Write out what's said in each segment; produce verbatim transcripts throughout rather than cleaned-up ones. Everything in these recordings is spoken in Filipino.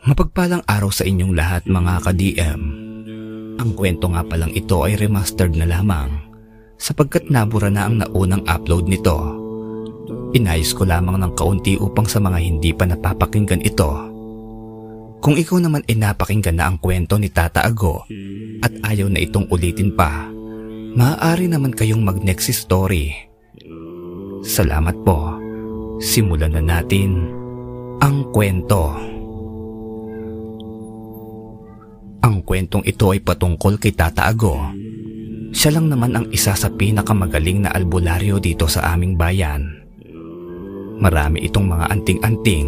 Mapagpalang araw sa inyong lahat mga ka-D M. Ang kwento nga palang ito ay remastered na lamang sapagkat nabura na ang naunang upload nito. Inayos ko lamang ng kaunti upang sa mga hindi pa napapakinggan ito. Kung ikaw naman ay napakinggan na ang kwento ni Tata Ago at ayaw na itong ulitin pa, maaari naman kayong mag-next story. Salamat po. Simulan na natin ang kwento. Ang kwentong ito ay patungkol kay Tata Ago. Siya lang naman ang isa sa pinakamagaling na albularyo dito sa aming bayan. Marami itong mga anting-anting.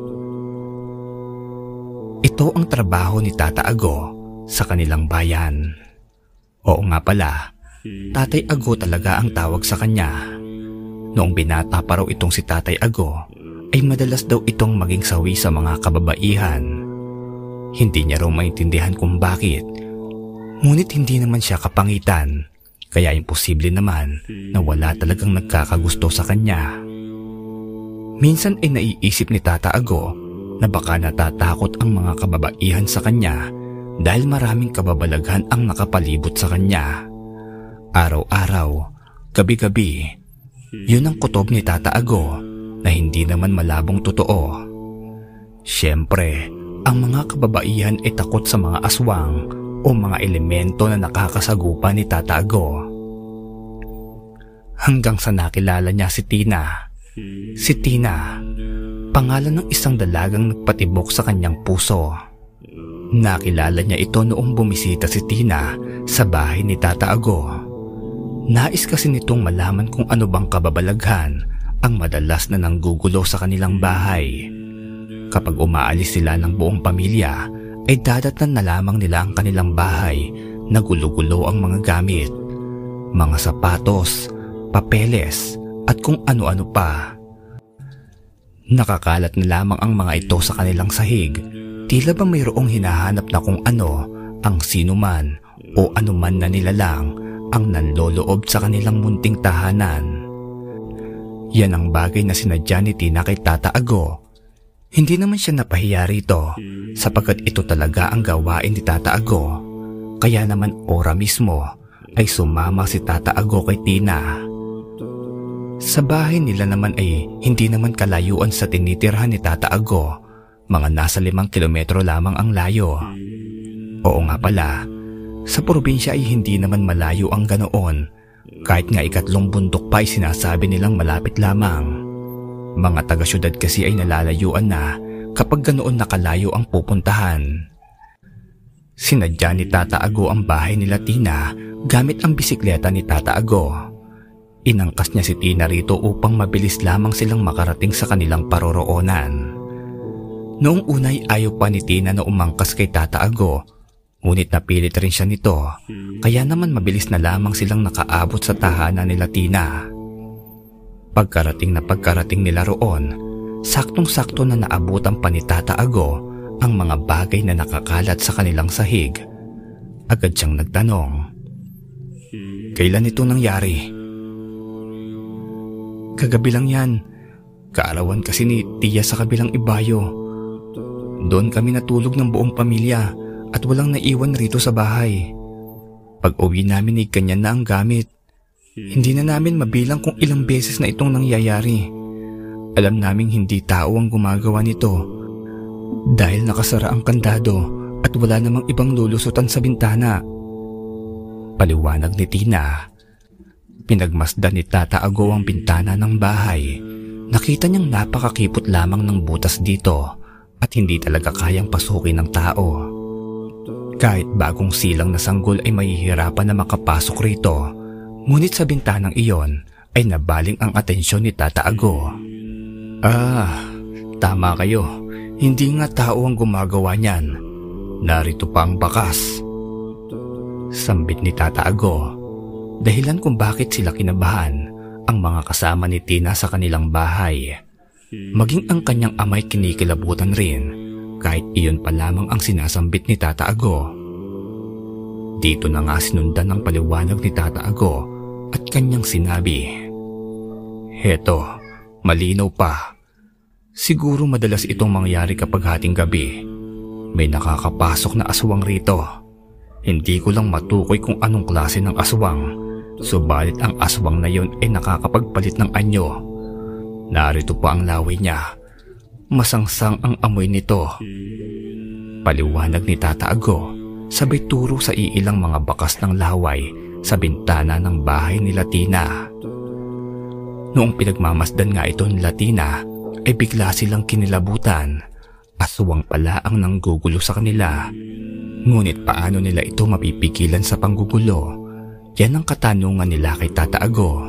Ito ang trabaho ni Tata Ago sa kanilang bayan. Oo nga pala, Tatay Ago talaga ang tawag sa kanya. Noong binata pa raw itong si Tatay Ago, ay madalas daw itong maging sawi sa mga kababaihan. Hindi niya raw maintindihan kung bakit. Ngunit hindi naman siya kapangitan, kaya imposible naman na wala talagang nagkakagusto sa kanya. Minsan ay naiisip ni Tata Ago na baka natatakot ang mga kababaihan sa kanya dahil maraming kababalaghan ang nakapalibot sa kanya. Araw-araw, gabi-gabi, yun ang kutob ni Tata Ago na hindi naman malabong totoo. Siyempre, ang mga kababaihan ay takot sa mga aswang o mga elemento na nakakasagupa ni Tata Ago. Hanggang sa nakilala niya si Tina. Si Tina, pangalan ng isang dalagang nagpatibok sa kanyang puso. Nakilala niya ito noong bumisita si Tina sa bahay ni Tata Ago. Nais kasi nitong malaman kung ano bang kababalaghan ang madalas na nanggugulo sa kanilang bahay. Kapag umaalis sila ng buong pamilya, ay dadatnan na lamang nila ang kanilang bahay na gulo-gulo ang mga gamit, mga sapatos, papeles, at kung ano-ano pa. Nakakalat na lamang ang mga ito sa kanilang sahig, tila ba mayroong hinahanap na kung ano ang sinuman o anuman na nilalang ang nanloloob sa kanilang munting tahanan. Yan ang bagay na sinadya ni Tina kay Tata Ago. Hindi naman siya napahiya rito sapagkat ito talaga ang gawain ni Tata Ago. Kaya naman ora mismo ay sumama si Tata Ago kay Tina. Sa bahay nila naman ay hindi naman kalayuan sa tinitirhan ni Tata Ago. Mga nasa limang kilometro lamang ang layo. Oo nga pala, sa probinsya ay hindi naman malayo ang ganoon. Kahit nga ikatlong bundok pa ay sinasabi nilang malapit lamang. Mga taga-syudad kasi ay nalalayuan na kapag ganoon nakalayo ang pupuntahan. Sinadya ni Tata Ago ang bahay nila Tina gamit ang bisikleta ni Tata Ago. Inangkas niya si Tina rito upang mabilis lamang silang makarating sa kanilang paroroonan. Noong unay ayaw pa ni Tina na umangkas kay Tata Ago, ngunit napilit rin siya nito, kaya naman mabilis na lamang silang nakaabot sa tahanan nila Tina. Pagkarating na pagkarating nila roon, saktong-sakto na naabutan pa ni Tata Ago ang mga bagay na nakakalat sa kanilang sahig. Agad siyang nagtanong, "Kailan ito nangyari?" "Kagabi lang yan. Kaarawan kasi ni Tiya sa kabilang ibayo. Doon kami natulog ng buong pamilya at walang naiwan rito sa bahay. Pag uwi namin ay ganyan na ang gamit. Hindi na namin mabilang kung ilang beses na itong nangyayari. Alam naming hindi tao ang gumagawa nito dahil nakasara ang kandado at wala namang ibang lulusutan sa bintana." Paliwanag ni Tina. Pinagmasdan ni Tata Ago ang bintana ng bahay. Nakita niyang napakakipot lamang ng butas dito at hindi talaga kayang pasukin ng tao. Kahit bagong silang na sanggol ay mahihirapan na makapasok rito. Ngunit sa bintanang iyon ay nabaling ang atensyon ni Tata Ago. "Ah, tama kayo. Hindi nga tao ang gumagawa niyan. Narito pa ang bakas." Sambit ni Tata Ago. Dahilan kung bakit sila kinabahan ang mga kasama ni Tina sa kanilang bahay. Maging ang kanyang amay kinikilabutan rin kahit iyon pa lamang ang sinasambit ni Tata Ago. Dito na nga sinundan ng paliwanag ni Tata Ago at kanyang sinabi, "Heto, malinaw pa. Siguro madalas itong mangyari kapag hating gabi. May nakakapasok na aswang rito. Hindi ko lang matukoy kung anong klase ng aswang, subalit ang aswang na yon ay nakakapagpalit ng anyo. Narito pa ang laway niya. Masangsang ang amoy nito. Paliwanag ni Tata Ago, sabay turo sa iilang mga bakas ng laway sa bintana ng bahay ni Tina. Noong pinagmamasdan nga ito ni Tina, ay bigla silang kinilabutan. Aswang pala ang nanggugulo sa kanila. Ngunit paano nila ito mapipigilan sa panggugulo? Yan ang katanungan nila kay Tata Ago.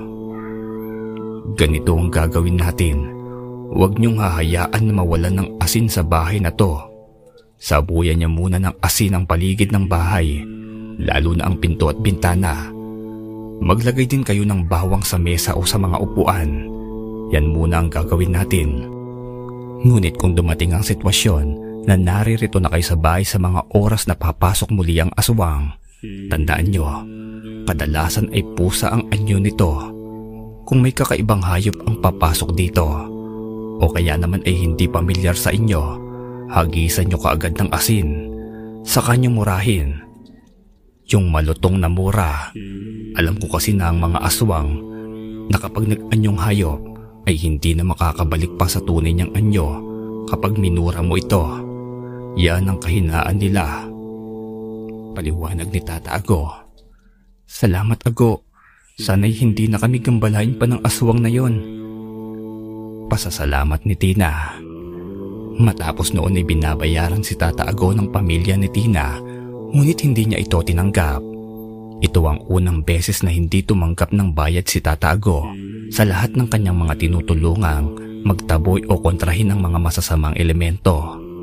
Ganito ang gagawin natin. Huwag niyong hahayaan na mawalan ng asin sa bahay na to. Sabuyan niya muna ng asin ang paligid ng bahay, lalo na ang pinto at bintana. Maglagay din kayo ng bawang sa mesa o sa mga upuan. Yan muna ang gagawin natin. Ngunit kung dumating ang sitwasyon na naririto na kayo sa bahay sa mga oras na papasok muli ang aswang, tandaan nyo, kadalasan ay pusa ang anyo nito. Kung may kakaibang hayop ang papasok dito, o kaya naman ay hindi pamilyar sa inyo, hagisan nyo kaagad ng asin, saka nyo murahin. Yung malutong na mura. Alam ko kasi na ang mga aswang na kapag nag-anyong hayop ay hindi na makakabalik pa sa tunay niyang anyo kapag minura mo ito. Yan ang kahinaan nila. Paliwanag ni Tata Ago. Salamat Ago. Sana'y hindi na kami gambalain pa ng aswang na yon. Pasasalamat ni Tina. Matapos noon ay binabayaran si Tata Ago ng pamilya ni Tina, ngunit hindi niya ito tinanggap. Ito ang unang beses na hindi tumanggap ng bayad si Tata Ago sa lahat ng kanyang mga tinutulungang magtaboy o kontrahin ng mga masasamang elemento.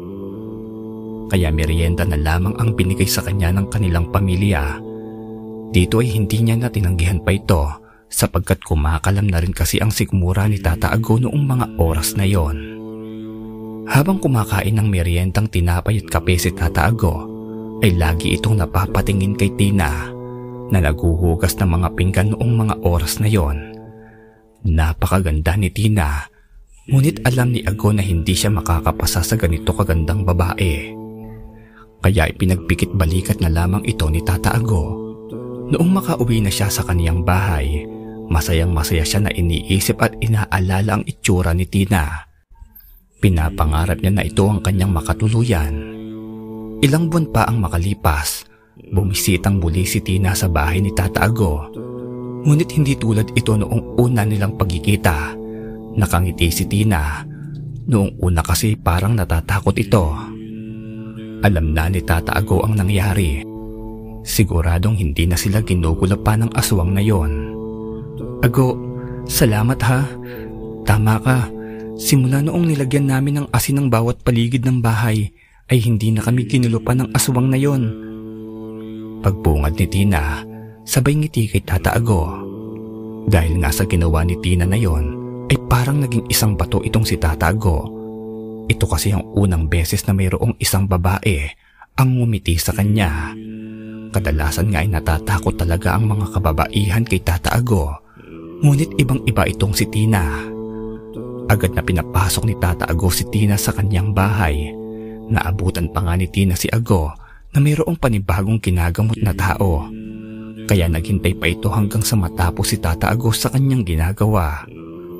Kaya merienda na lamang ang binigay sa kanya ng kanilang pamilya. Dito ay hindi niya na tinanggihan pa ito sapagkat kumakalam na rin kasi ang sikmura ni Tata Ago noong mga oras na yon. Habang kumakain ng meriendang tinapay at kape si Tata Ago, ay lagi itong napapatingin kay Tina na naguhugas ng mga pinggan noong mga oras na yon. Napakaganda ni Tina, ngunit alam ni Ago na hindi siya makakapasa sa ganito kagandang babae. Kaya ipinagpikit balikat na lamang ito ni Tata Ago. Noong makauwi na siya sa kaniyang bahay, masayang masaya siya na iniisip at inaalala ang itsura ni Tina. Pinapangarap niya na ito ang kanyang makatuluyan. Ilang buwan pa ang makalipas, bumisitang muli si Tina sa bahay ni Tata Ago. Ngunit hindi tulad ito noong una nilang pagkikita. Nakangiti si Tina. Noong una kasi parang natatakot ito. Alam na ni Tata Ago ang nangyari. Siguradong hindi na sila ginugulo pa ng aswang na yon. Ago, salamat ha. Tama ka. Simula noong nilagyan namin ng asin ng bawat paligid ng bahay, ay hindi na kami ginulo pa ng aswang na yon. Pagbungad ni Tina, sabay ngiti kay Tata Ago. Dahil nga sa ginawa ni Tina na yon, ay parang naging isang bato itong si Tata Ago. Ito kasi ang unang beses na mayroong isang babae ang ngumiti sa kanya. Kadalasan nga ay natatakot talaga ang mga kababaihan kay Tata Ago, ngunit ibang iba itong si Tina. Agad na pinapasok ni Tata Ago si Tina sa kanyang bahay. Naabutan pa nga ni Tina si Ago na mayroong panibagong ginagamot na tao. Kaya naghintay pa ito hanggang sa matapos si Tata Ago sa kanyang ginagawa.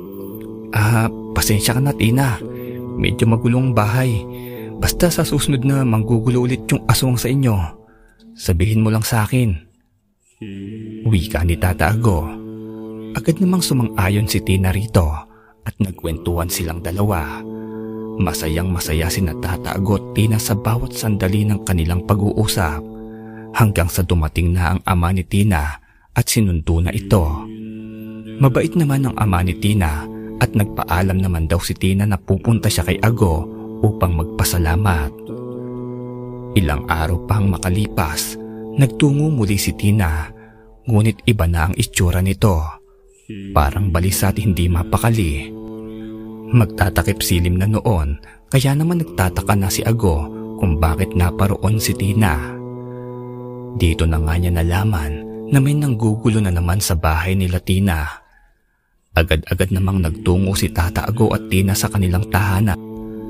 Ah, pasensya ka na Tina. Medyo magulong bahay. Basta sa susunod na manggugulo ulit yung aswang sa inyo, sabihin mo lang sa akin. Wika ni Tata Ago. Agad namang sumang-ayon si Tina rito at nagkwentuhan silang dalawa. Masayang masaya si Tata Ago at Tina sa bawat sandali ng kanilang pag-uusap hanggang sa dumating na ang ama ni Tina at sinundo na ito. Mabait naman ang ama ni Tina at nagpaalam naman daw si Tina na pupunta siya kay Ago upang magpasalamat. Ilang araw pang makalipas, nagtungo muli si Tina, ngunit iba na ang itsura nito. Parang balisa at hindi mapakali. Magtatakip silim na noon, kaya naman nagtataka na si Ago kung bakit naparoon si Tina. Dito na nga niya nalaman na may nanggugulo na naman sa bahay nila Tina. Agad-agad namang nagtungo si Tata Ago at Tina sa kanilang tahanan.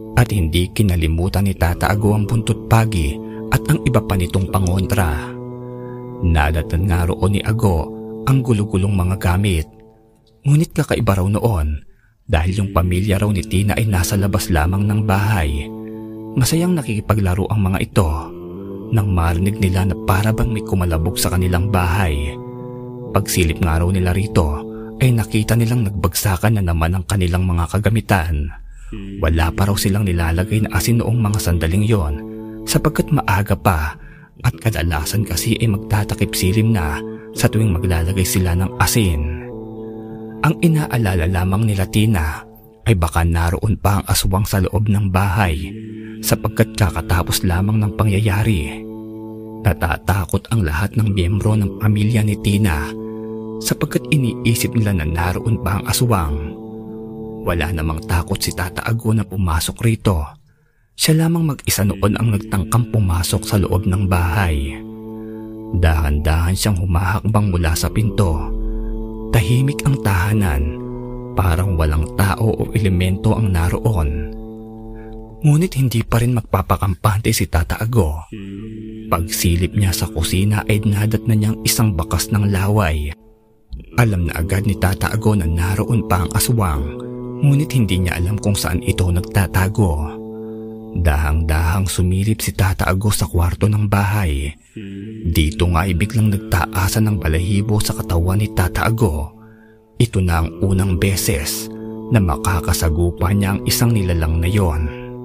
at hindi kinalimutan ni Tata Ago ang buntot pagi at ang iba pa nitong pangontra. Nadatan nga roon ni Ago ang gulugulong mga gamit. Ngunit kakaiba raw noon dahil yung pamilya raw ni Tina ay nasa labas lamang ng bahay. Masayang nakikipaglaro ang mga ito nang marinig nila na para bang may kumalabog sa kanilang bahay. Pagsilip nga raw nila rito ay nakita nilang nagbagsakan na naman ang kanilang mga kagamitan. Wala pa raw silang nilalagay na asin noong mga sandaling yon sapagkat maaga pa at kadalasan kasi ay magtatakip silim na sa tuwing maglalagay sila ng asin. Ang inaalala lamang nila Tina ay baka naroon pa ang aswang sa loob ng bahay sapagkat kakatapos lamang ng pangyayari. Natatakot ang lahat ng miyembro ng pamilya ni Tina sapagkat iniisip nila na naroon pa ang aswang. Wala namang takot si Tata Ago na pumasok rito. Siya lamang mag-isa noon ang nagtangkang pumasok sa loob ng bahay. Dahan-dahan siyang humahakbang mula sa pinto. Tahimik ang tahanan, parang walang tao o elemento ang naroon. Ngunit hindi pa rin magpapakampante si Tata Ago. Pagsilip niya sa kusina ay nadat na niyang isang bakas ng laway. Alam na agad ni Tata Ago na naroon pa ang aswang, ngunit hindi niya alam kung saan ito nagtatago. Dahang-dahang sumilip si Tata Ago sa kwarto ng bahay. Dito nga ay biglang nagtaasan ng balahibo sa katawan ni Tata Ago. Ito na ang unang beses na makakasagupa niya ang isang nilalang na yon.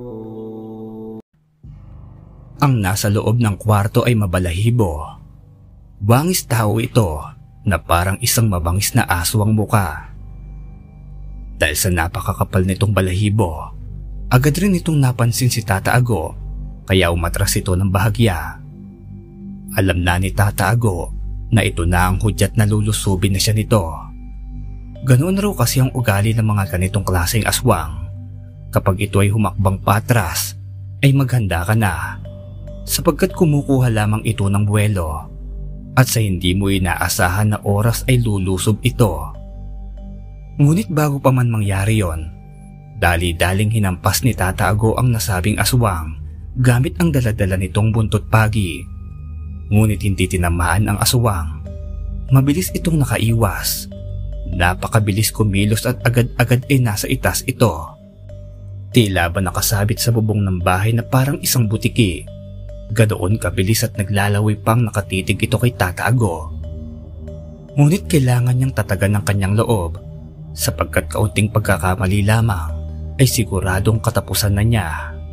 Ang nasa loob ng kwarto ay mabalahibo. Wangis tao ito na parang isang mabangis na aso ang muka. Dahil sa napakakapal nitong balahibo, agad rin itong napansin si Tata Ago kaya umatras ito ng bahagya. Alam na ni Tata Ago na ito na ang hudyat na lulusubin na siya nito. Ganoon raw kasi ang ugali ng mga ganitong klaseng aswang. Kapag ito ay humakbang patras, ay maghanda ka na sapagkat kumukuha lamang ito ng buwelo at sa hindi mo inaasahan na oras ay lulusob ito. Ngunit bago pa man mangyari yon, dali-daling hinampas ni Tata Ago ang nasabing aswang gamit ang daladala nitong buntot pagi. Ngunit hindi tinamaan ang aswang. Mabilis itong nakaiwas. Napakabilis kumilos at agad-agad ay nasa itas ito. Tila ba nakasabit sa bubong ng bahay na parang isang butiki. Ganoon kabilis at naglalawi pang nakatitig ito kay Tata Ago. Ngunit kailangan niyang tatagan ng kanyang loob sapagkat kaunting pagkakamali lamang ay siguradong katapusan na niya.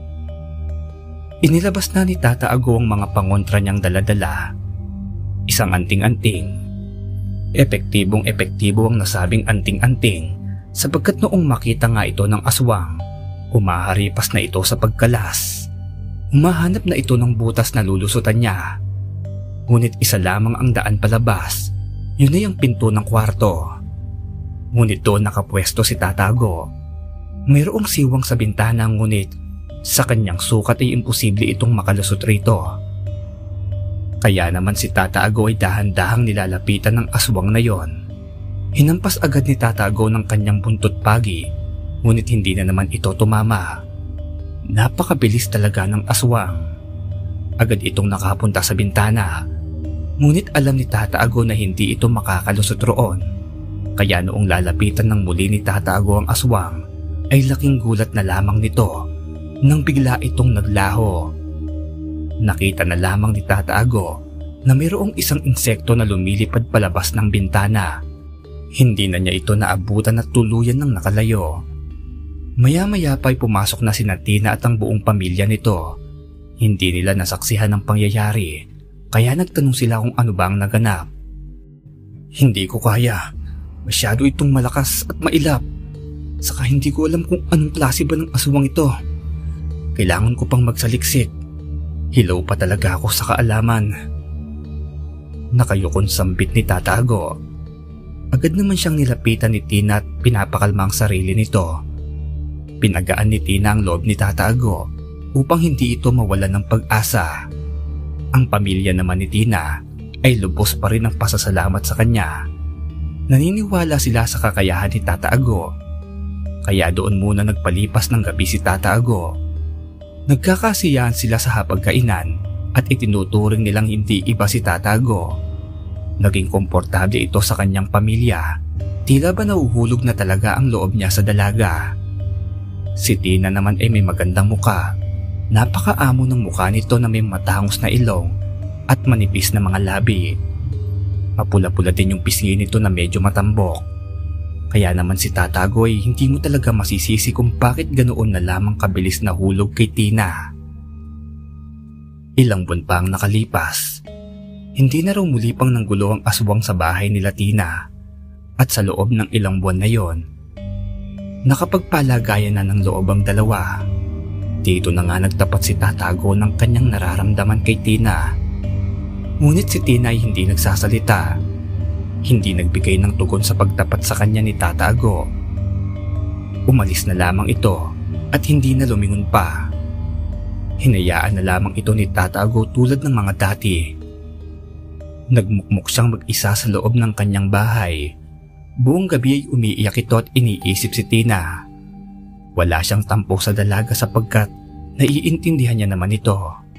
Inilabas na ni Tata Ago ang mga pangontra niyang daladala. Isang anting-anting. Epektibong epektibo ang nasabing anting-anting sapagkat noong makita nga ito ng aswang, humaharipas na ito sa pagkalas. Humahanap na ito ng butas na lulusutan niya. Ngunit isa lamang ang daan palabas. Yun ay ang pinto ng kwarto. Ngunit doon nakapwesto si Tata Ago. Mayroong siwang sa bintana ngunit sa kanyang sukat ay imposible itong makalusot rito. Kaya naman si Tata Ago ay dahan-dahang nilalapitan ng aswang na yon. Hinampas agad ni Tata Ago ng kanyang buntot pagi, ngunit hindi na naman ito tumama. Napakabilis talaga ng aswang. Agad itong nakapunta sa bintana, ngunit alam ni Tata Ago na hindi ito makakalusot roon. Kaya noong lalapitan ng muli ni Tata Ago ang aswang, ay laking gulat na lamang nito nang bigla itong naglaho. Nakita na lamang ni Tata Ago na mayroong isang insekto na lumilipad palabas ng bintana. Hindi na niya ito naabutan at tuluyan ng nakalayo. Maya-maya pa'y pumasok na sina Tina at ang buong pamilya nito. Hindi nila nasaksihan ang pangyayari, kaya nagtanong sila kung ano ba ang naganap. Hindi ko kaya. Masyado itong malakas at mailap. Saka hindi ko alam kung anong klase ba ng aswang ito. Kailangan ko pang magsaliksik. Hilaw pa talaga ako sa kaalaman. Nakayukon sambit ni Tata Ago. Agad naman siyang nilapitan ni Tina at pinapakalma ang sarili nito. Pinagaan ni Tina ang loob ni Tata Ago upang hindi ito mawalan ng pag-asa. Ang pamilya naman ni Tina ay lubos pa rin ang pasasalamat sa kanya. Naniniwala sila sa kakayahan ni Tata Ago. Kaya doon muna nagpalipas ng gabi si Tata Ago Nagkakasiyahan sila sa hapagkainan at itinuturing nilang hindi iba si Tata Ago. Naging komportable ito sa kanyang pamilya, tila ba nahuhulog na talaga ang loob niya sa dalaga. Si Tina naman ay may magandang muka. Napakaamo ng mukha nito na may matangos na ilong at manipis na mga labi. Mapula-pula din yung pisngi nito na medyo matambok. Kaya naman si Tata Ago ay hindi mo talaga masisisi kung bakit ganoon na lamang kabilis na hulog kay Tina. Ilang buwan pa ang nakalipas. Hindi na raw muli pang nanggulo ang aswang sa bahay nila Tina. At sa loob ng ilang buwan na yon, nakapagpalagayan na ng loob ang dalawa. Dito na nga nagtapat si Tata Ago ng kanyang nararamdaman kay Tina. Ngunit si Tina ay hindi nagsasalita. Hindi nagbigay ng tugon sa pagtapat sa kanya ni Tata Ago. Umalis na lamang ito at hindi na lumingon pa. Hinayaan na lamang ito ni Tata Ago tulad ng mga dati. Nagmukmuk siyang mag-isa sa loob ng kanyang bahay. Buong gabi ay umiiyak ito at iniisip si Tina. Wala siyang tampok sa dalaga sapagkat naiintindihan niya naman ito.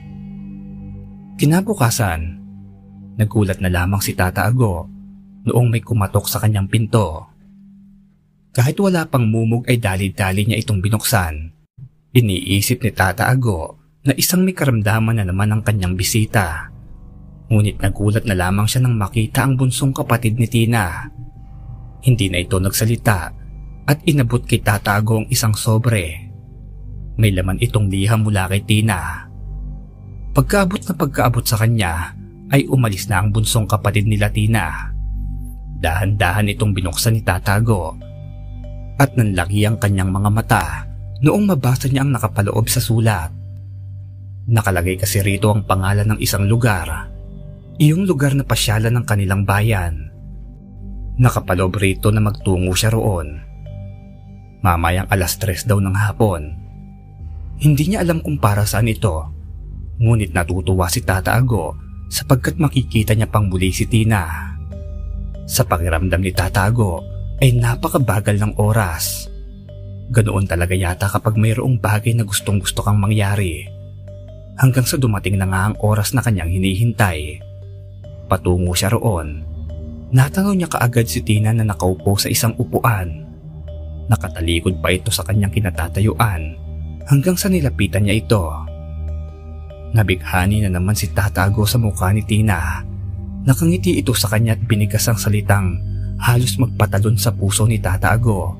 Kinabukasan, nagulat na lamang si Tata Ago noong may kumatok sa kanyang pinto. Kahit wala pang mumog ay dali-dali niya itong binuksan. Iniisip ni Tata Ago na isang may karamdaman na naman ang kanyang bisita. Ngunit nagulat na lamang siya nang makita ang bunsong kapatid ni Tina. Hindi na ito nagsalita at inabot kay Tata Ago ang isang sobre. May laman itong liham mula kay Tina. Pagkaabot na pagkaabot sa kanya ay umalis na ang bunsong kapatid nila Tina. Dahan-dahan itong binuksan ni Tata Ago at nanlaki ang kanyang mga mata noong mabasa niya ang nakapaloob sa sulat. Nakalagay kasi rito ang pangalan ng isang lugar, iyong lugar na pasyalan ng kanilang bayan. Nakapaloob rito na magtungo siya roon. Mamayang alas tres daw ng hapon. Hindi niya alam kung para saan ito, ngunit natutuwa si Tata Ago sapagkat makikita niya pang muli si Tina. Sa pakiramdam ni Tata Ago ay napakabagal ng oras. Ganoon talaga yata kapag mayroong bagay na gustong gusto kang mangyari. Hanggang sa dumating na nga ang oras na kanyang hinihintay. Patungo siya roon. Natanaw niya kaagad si Tina na nakaupo sa isang upuan. Nakatalikod pa ito sa kanyang kinatatayuan hanggang sa nilapitan niya ito. Nabighani na naman si Tata Ago sa mukha ni Tina. Nakangiti ito sa kanya at binigas ang salitang halos magpatalon sa puso ni Tata Ago.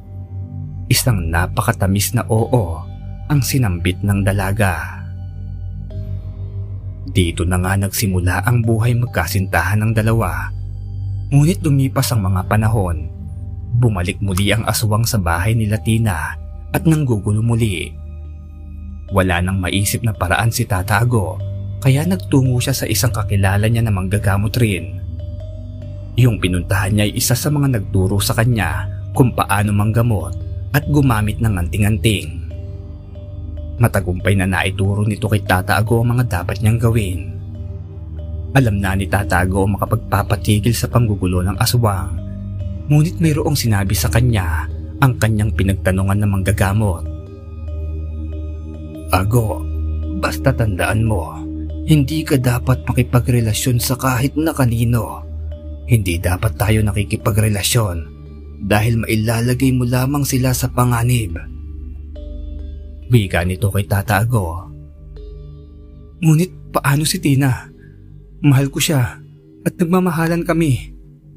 Isang napakatamis na oo ang sinambit ng dalaga. Dito na nga nagsimula ang buhay magkasintahan ng dalawa. Ngunit lumipas ang mga panahon. Bumalik muli ang aswang sa bahay nila Tina at nanggugulo muli. Wala nang maisip na paraan si Tata Ago. Kaya nagtungo siya sa isang kakilala niya na manggagamot rin. Yung pinuntahan niya ay isa sa mga nagturo sa kanya kung paano manggamot at gumamit ng anting-anting. Matagumpay na naituro nito kay Tata Ago ang mga dapat niyang gawin. Alam na ni Tata Ago ang makapagpapatigil sa panggugulo ng aswang. Ngunit mayroong sinabi sa kanya ang kanyang pinagtanungan ng manggagamot. Ago, basta tandaan mo, hindi ka dapat makipagrelasyon sa kahit na kanino. Hindi dapat tayo nakikipagrelasyon dahil mailalagay mo lamang sila sa panganib. Wika nito kay Tata Ago. Ngunit paano si Tina? Mahal ko siya at nagmamahalan kami.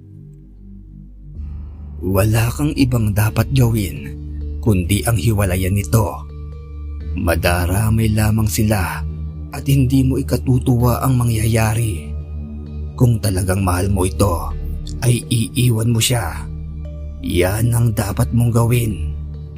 Wala kang ibang dapat gawin kundi ang hiwalayan nito. Madaramay lamang sila at hindi mo ikatutuwa ang mangyayari. Kung talagang mahal mo ito, ay iiwan mo siya. Yan ang dapat mong gawin.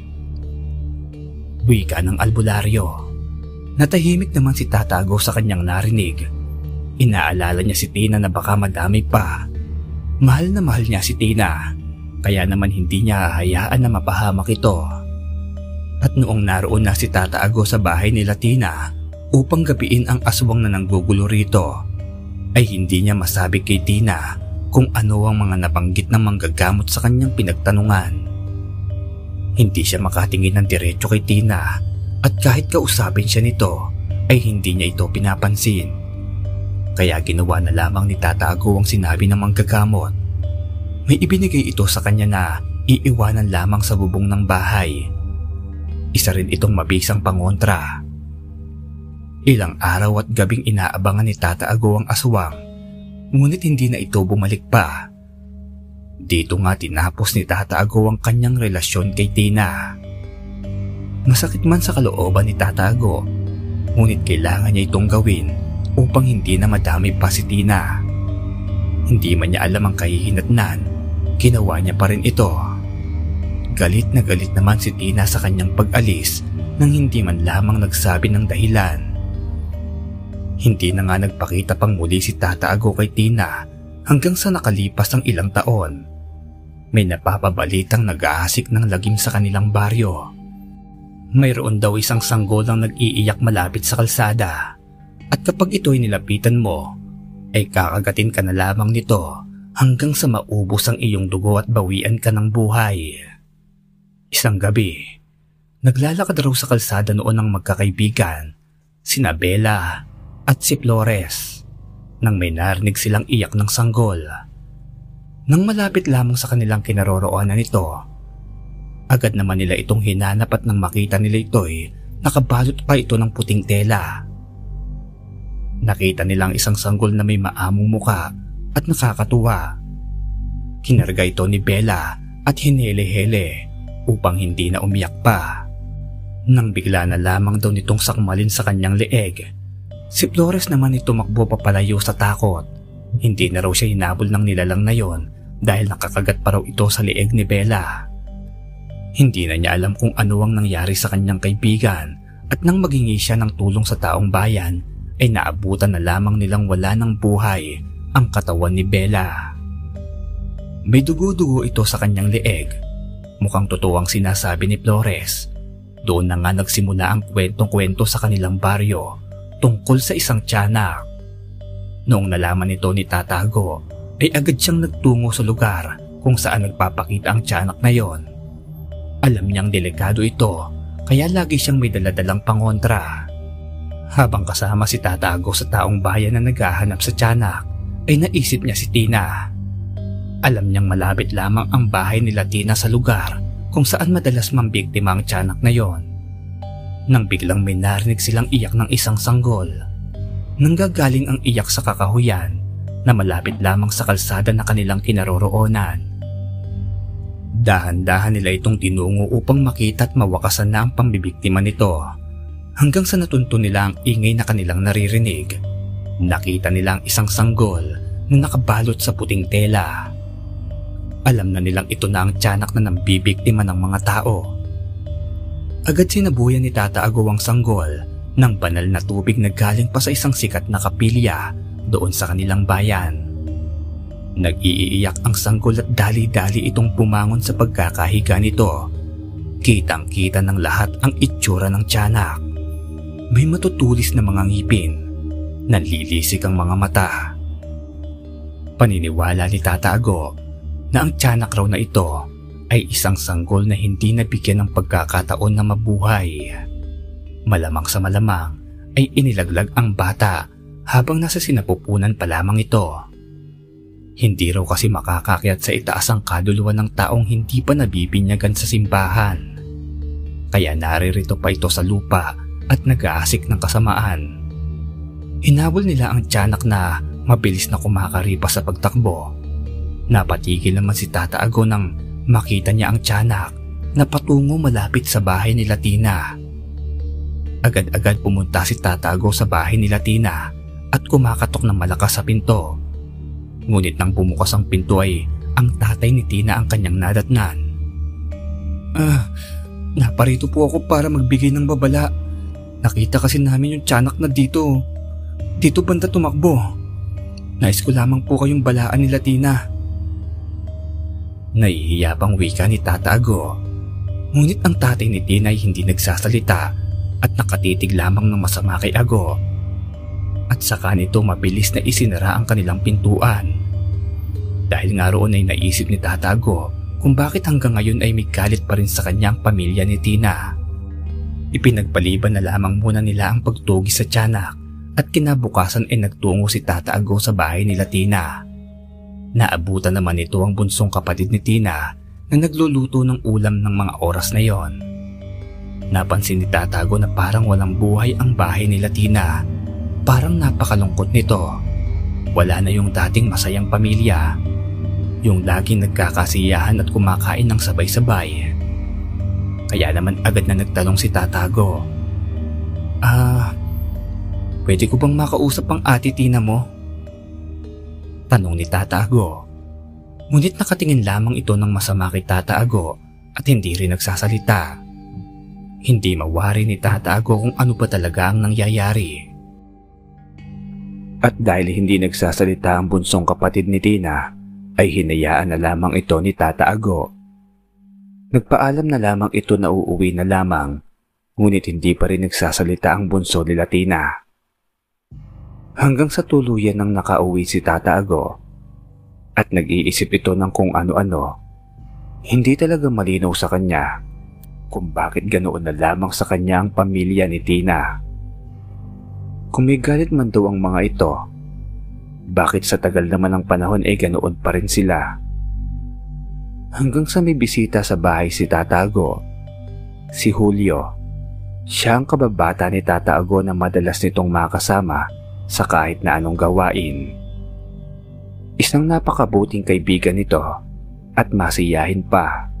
Wika ng albularyo. Natahimik naman si Tata Ago sa kanyang narinig. Inaalala niya si Tina na baka madamay pa. Mahal na mahal niya si Tina, kaya naman hindi niya hahayaan na mapahamak ito. At noong naroon na si Tata Ago sa bahay nila Tina upang gapiin ang aswang na nanggugulo rito, ay hindi niya masabi kay Tina kung ano ang mga nabanggit ng manggagamot sa kanyang pinagtanungan. Hindi siya makatingin ng diretso kay Tina at kahit kausapin siya nito ay hindi niya ito pinapansin. Kaya ginawa na lamang ni Tata Ago ang sinabi ng manggagamot. May ibinigay ito sa kanya na iiwanan lamang sa bubong ng bahay. Isa rin itong mabisang pangontra. Ilang araw at gabing inaabangan ni Tata Ago ang aswang, ngunit hindi na ito bumalik pa. Dito nga tinapos ni Tata Ago ang kanyang relasyon kay Tina. Masakit man sa kalooban ni Tata Ago, ngunit kailangan niya itong gawin upang hindi na madami pa si Tina. Hindi man niya alam ang kahihinatnan, ginawa niya pa rin ito. Galit na galit naman si Tina sa kanyang pag-alis nang hindi man lamang nagsabi ng dahilan. Hindi na nga nagpakita pang muli si Tata Ago kay Tina hanggang sa nakalipas ang ilang taon. May napapabalitang nag-aasik ng lagim sa kanilang baryo. Mayroon daw isang sanggol ang nag-iiyak malapit sa kalsada, at kapag ito'y nilapitan mo, ay kakagatin ka na lamang nito hanggang sa maubos ang iyong dugo at bawian ka ng buhay. Isang gabi, naglalakad raw sa kalsada noon ang magkakaibigan, sina Bella at si Flores, nang may narinig silang iyak ng sanggol. Nang malapit lamang sa kanilang kinaroroonan nito, agad naman nila itong hinanap at nang makita nila ito'y nakabalot pa ito ng puting tela. Nakita nilang isang sanggol na may maamong muka at nakakatuwa. Kinarga ito ni Bella at hinele-hele upang hindi na umiyak pa. Nang bigla na lamang daw nitong sakmalin sa kanyang leeg, si Flores naman ito tumakbo papalayo sa takot. Hindi na raw siya hinabol ng nilalang na yon dahil nakakagat pa raw ito sa leeg ni Bella. Hindi na niya alam kung ano ang nangyari sa kanyang kaibigan, at nang maghingi siya ng tulong sa taong bayan ay naabutan na lamang nilang wala ng buhay ang katawan ni Bella. May dugo-dugo ito sa kanyang leeg. Mukhang totoo ang sinasabi ni Flores. Doon na nga nagsimula ang kwentong-kwento sa kanilang baryo tungkol sa isang tiyanak. Noong nalaman nito ni Tata Ago, ay agad siyang nagtungo sa lugar kung saan nagpapakita ang tiyanak na yon. Alam niyang delikado ito, kaya lagi siyang may daladalang pangontra. Habang kasama si Tata Ago sa taong bayan na naghahanap sa tiyanak, ay naisip niya si Tina. Alam niyang malapit lamang ang bahay nila Tina sa lugar kung saan madalas mambiktima ang tiyanak na yon. Nang biglang may narinig silang iyak ng isang sanggol. Nanggagaling ang iyak sa kakahuyan na malapit lamang sa kalsada na kanilang kinaroroonan. Dahan-dahan nila itong tinungo upang makita at mawakasan na ang pambibiktima nito. Hanggang sa natunto nila ang ingay na kanilang naririnig, nakita nila ang isang sanggol na nakabalot sa puting tela. Alam na nilang ito na ang tiyanak na nambibiktima ng mga tao. Agad sinabuyan ni Tata Ago ang sanggol ng banal na tubig na galing pa sa isang sikat na kapilya doon sa kanilang bayan. Nag-iiyak ang sanggol at dali-dali itong bumangon sa pagkakahiga nito. Kitang-kita ng lahat ang itsura ng tiyanak. May matutulis na mga ngipin. Nanlilisik ang mga mata. Paniniwala ni Tata Ago na ang tiyanak raw na ito ay isang sanggol na hindi nabigyan ng pagkakataon na mabuhay. Malamang sa malamang ay inilaglag ang bata habang nasa sinapupunan pa lamang ito. Hindi raw kasi makakakyat sa itaas ang kaduluwa ng taong hindi pa nabibinyagan sa simbahan. Kaya naririto pa ito sa lupa at nag-aasik ng kasamaan. Hinabol nila ang tiyanak na mabilis na kumakaripa sa pagtakbo. Napatigil naman si Tata Ago nang makita niya ang tiyanak na patungo malapit sa bahay nila Tina. Agad-agad pumunta si Tata Ago sa bahay nila Tina at kumakatok ng malakas sa pinto. Ngunit nang bumukas ang pinto ay ang tatay ni Tina ang kanyang nadatnan. Ah, naparito po ako para magbigay ng babala. Nakita kasi namin yung tiyanak na dito. Dito banda tumakbo. Nais ko lamang po kayong balaan nila Tina. Nahihiya pang wika ni Tata Ago. Ngunit ang tatay ni Tina ay hindi nagsasalita at nakatitig lamang ng masama kay Ago. At saka nito mabilis na isinara ang kanilang pintuan. Dahil nga roon ay naisip ni Tata Ago kung bakit hanggang ngayon ay may galit pa rin sa kanyang pamilya ni Tina. Ipinagpaliban na lamang muna nila ang pagtugi sa tiyanak at kinabukasan ay nagtungo si Tata Ago sa bahay nila Tina. Naabutan naman ito ang bunsong kapatid ni Tina na nagluluto ng ulam ng mga oras na yon. Napansin ni Tata Ago na parang walang buhay ang bahay nila Tina. Parang napakalungkot nito. Wala na yung dating masayang pamilya. Yung laging nagkakasiyahan at kumakain ng sabay-sabay. Kaya naman agad na nagtanong si Tata Ago. Ah, pwede ko bang makausap ang ate Tina mo? Tanong ni Tata Ago. Ngunit nakatingin lamang ito ng masama kay Tata Ago at hindi rin nagsasalita. Hindi mawari ni Tata Ago kung ano pa talaga ang nangyayari. At dahil hindi nagsasalita ang bunsong kapatid ni Tina, ay hinayaan na lamang ito ni Tata Ago. Nagpaalam na lamang ito na uuwi na lamang, ngunit hindi pa rin nagsasalita ang bunso nila Tina. Hanggang sa tuluyan nang nakauwi si Tata Ago at nag-iisip ito ng kung ano-ano. Hindi talaga malinaw sa kanya kung bakit ganoon na lamang sa kanya ang pamilya ni Tina. Kung may galit man daw ang mga ito, bakit sa tagal naman ng panahon ay ganoon pa rin sila? Hanggang sa may bisita sa bahay si Tata Ago, si Julio. Siya ang kababata ni Tata Ago na madalas nitong makasama sa kahit na anong gawain. Isang napakabuting kaibigan nito at masiyahin pa.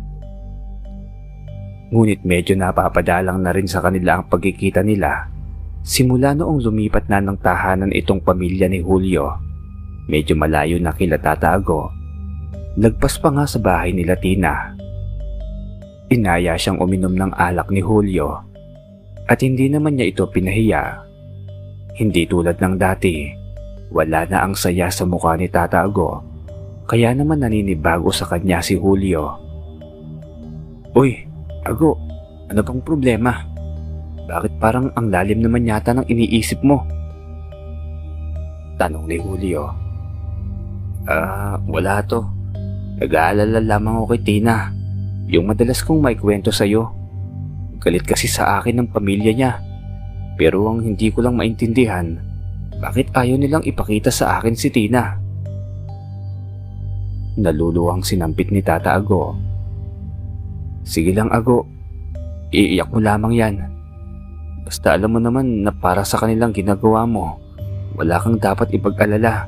Ngunit medyo napapadalang na rin sa kanila ang pagkikita nila simula noong lumipat na ng tahanan itong pamilya ni Julio. Medyo malayo na kila Tata Ago. Lagpas pa nga sa bahay nila Tina. Inaya siyang uminom ng alak ni Julio at hindi naman niya ito pinahiya. Hindi tulad ng dati, wala na ang saya sa mukha ni Tata Ago, kaya naman naninibago sa kanya si Julio. Uy, Ago, ano bang problema? Bakit parang ang lalim naman yata ng iniisip mo? Tanong ni Julio. Ah, wala to. Nag-aalala lamang ako kay Tina, yung madalas kong maikwento sa'yo. Galit kasi sa akin ng pamilya niya, pero ang hindi ko lang maintindihan, bakit ayaw nilang ipakita sa akin si Tina? Naluluwang sinampit ni Tata Ago. Sige lang Ago, iiyak mo lamang yan. Basta alam mo naman na para sa kanilang ginagawa mo, wala kang dapat ipag-alala.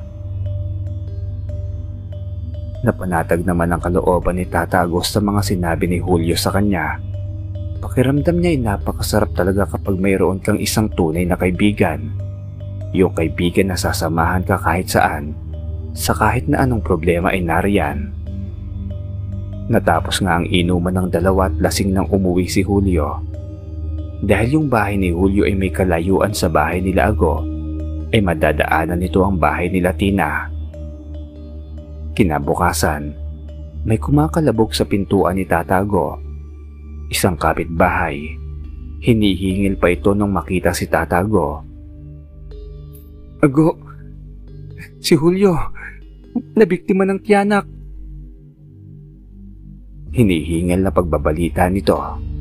Napanatag naman ang kalooban ni Tata Ago sa mga sinabi ni Julio sa kanya. Pakiramdam niya ay napakasarap talaga kapag mayroon kang isang tunay na kaibigan. Yung kaibigan na sasamahan ka kahit saan, sa kahit na anong problema ay nariyan. Natapos nga ang inuman ng dalawa at lasing nang umuwi si Julio. Dahil yung bahay ni Julio ay may kalayuan sa bahay nila Ago, ay madadaanan nito ang bahay nila Tina. Kinabukasan, may kumakalabog sa pintuan ni Tata Ago. Isang kapitbahay. Hinihingil pa ito nung makita si Tata Ago. Ago, si Julio, nabiktima ng tiyanak. Hinihingil na pagbabalita nito.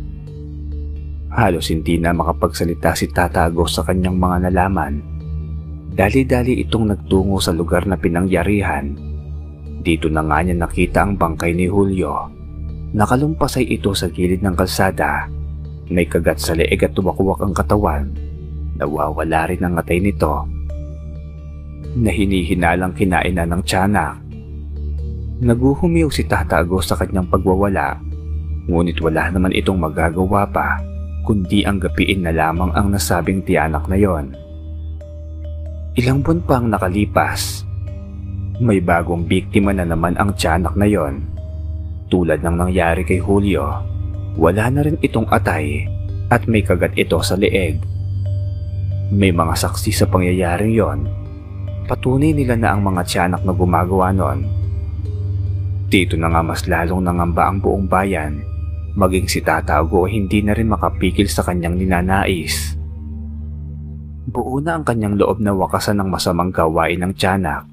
Halos hindi na makapagsalita si Tata Ago sa kanyang mga nalaman. Dali-dali itong nagtungo sa lugar na pinangyarihan. Dito na nga niya nakita ang bangkay ni Julio. Nakalumpasay ito sa gilid ng kalsada. May kagat sa leeg at tuwakwak ang katawan. Nawawala rin ang ngatay nito. Na hinihinalang kinain na ng tiyanak. Naguhumiyaw si Tata Ago sa kanyang pagwawala. Ngunit wala naman itong magagawa pa, kundi ang gapiin na lamang ang nasabing tiyanak na yon. Ilang buwan pa ang nakalipas. May bagong biktima na naman ang tiyanak na yon. Tulad ng nangyari kay Julio, wala na rin itong atay at may kagat ito sa leeg. May mga saksi sa pangyayaring yon. Patunay nila na ang mga tiyanak na gumagawa nun. Dito na nga mas lalong nangamba ang buong bayan, maging si Tata Ago hindi na rin makapigil sa kanyang ninanais. Buo na ang kanyang loob na wakasan ng masamang gawain ng tiyanak.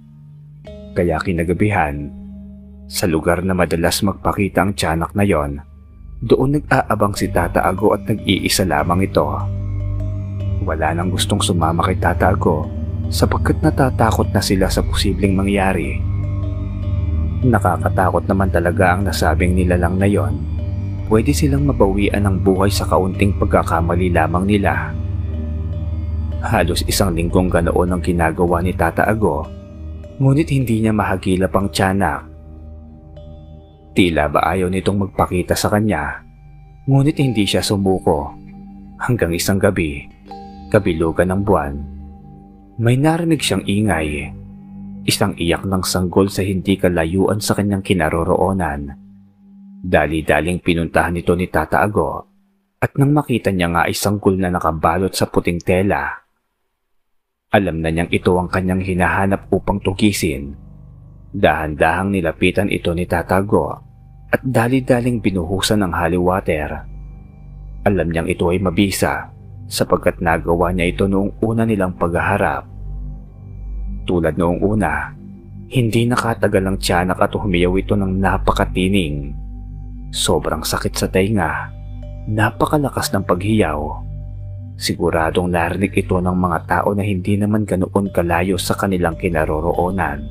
Kaya kinagabihan, sa lugar na madalas magpakita ang tiyanak na yon, Doon nag-aabang si Tata Ago at nag-iisa lamang ito. Wala nang gustong sumama kay Tata Ago sapagkat natatakot na sila sa posibleng mangyari. Nakakatakot naman talaga ang nasabing nilalang na yon. Pwede silang mabawian ng buhay sa kaunting pagkakamali lamang nila. Halos isang linggong ganoon ang ginagawa ni Tata Ago, ngunit hindi niya mahagilap ang tiyanak. Tila ba ayaw nitong magpakita sa kanya, ngunit hindi siya sumuko. Hanggang isang gabi, kabilugan ng buwan, may narinig siyang ingay. Isang iyak ng sanggol sa hindi kalayuan sa kanyang kinaroroonan. Dali-daling pinuntahan ito ni Tata Ago at nang makita niya nga ay sanggol na nakabalot sa puting tela. Alam na niyang ito ang kanyang hinahanap upang tugisin. Dahan-dahang nilapitan ito ni Tata Ago at dali-daling binuhusan ng holy water. Alam niyang ito ay mabisa sapagkat nagawa niya ito noong una nilang paghaharap. Tulad noong una, hindi nakatagal ang tiyanak at humiyaw ito ng napakatining. Sobrang sakit sa tainga, napakalakas ng paghiyaw. Siguradong narinig ito ng mga tao na hindi naman ganoon kalayo sa kanilang kinaroroonan.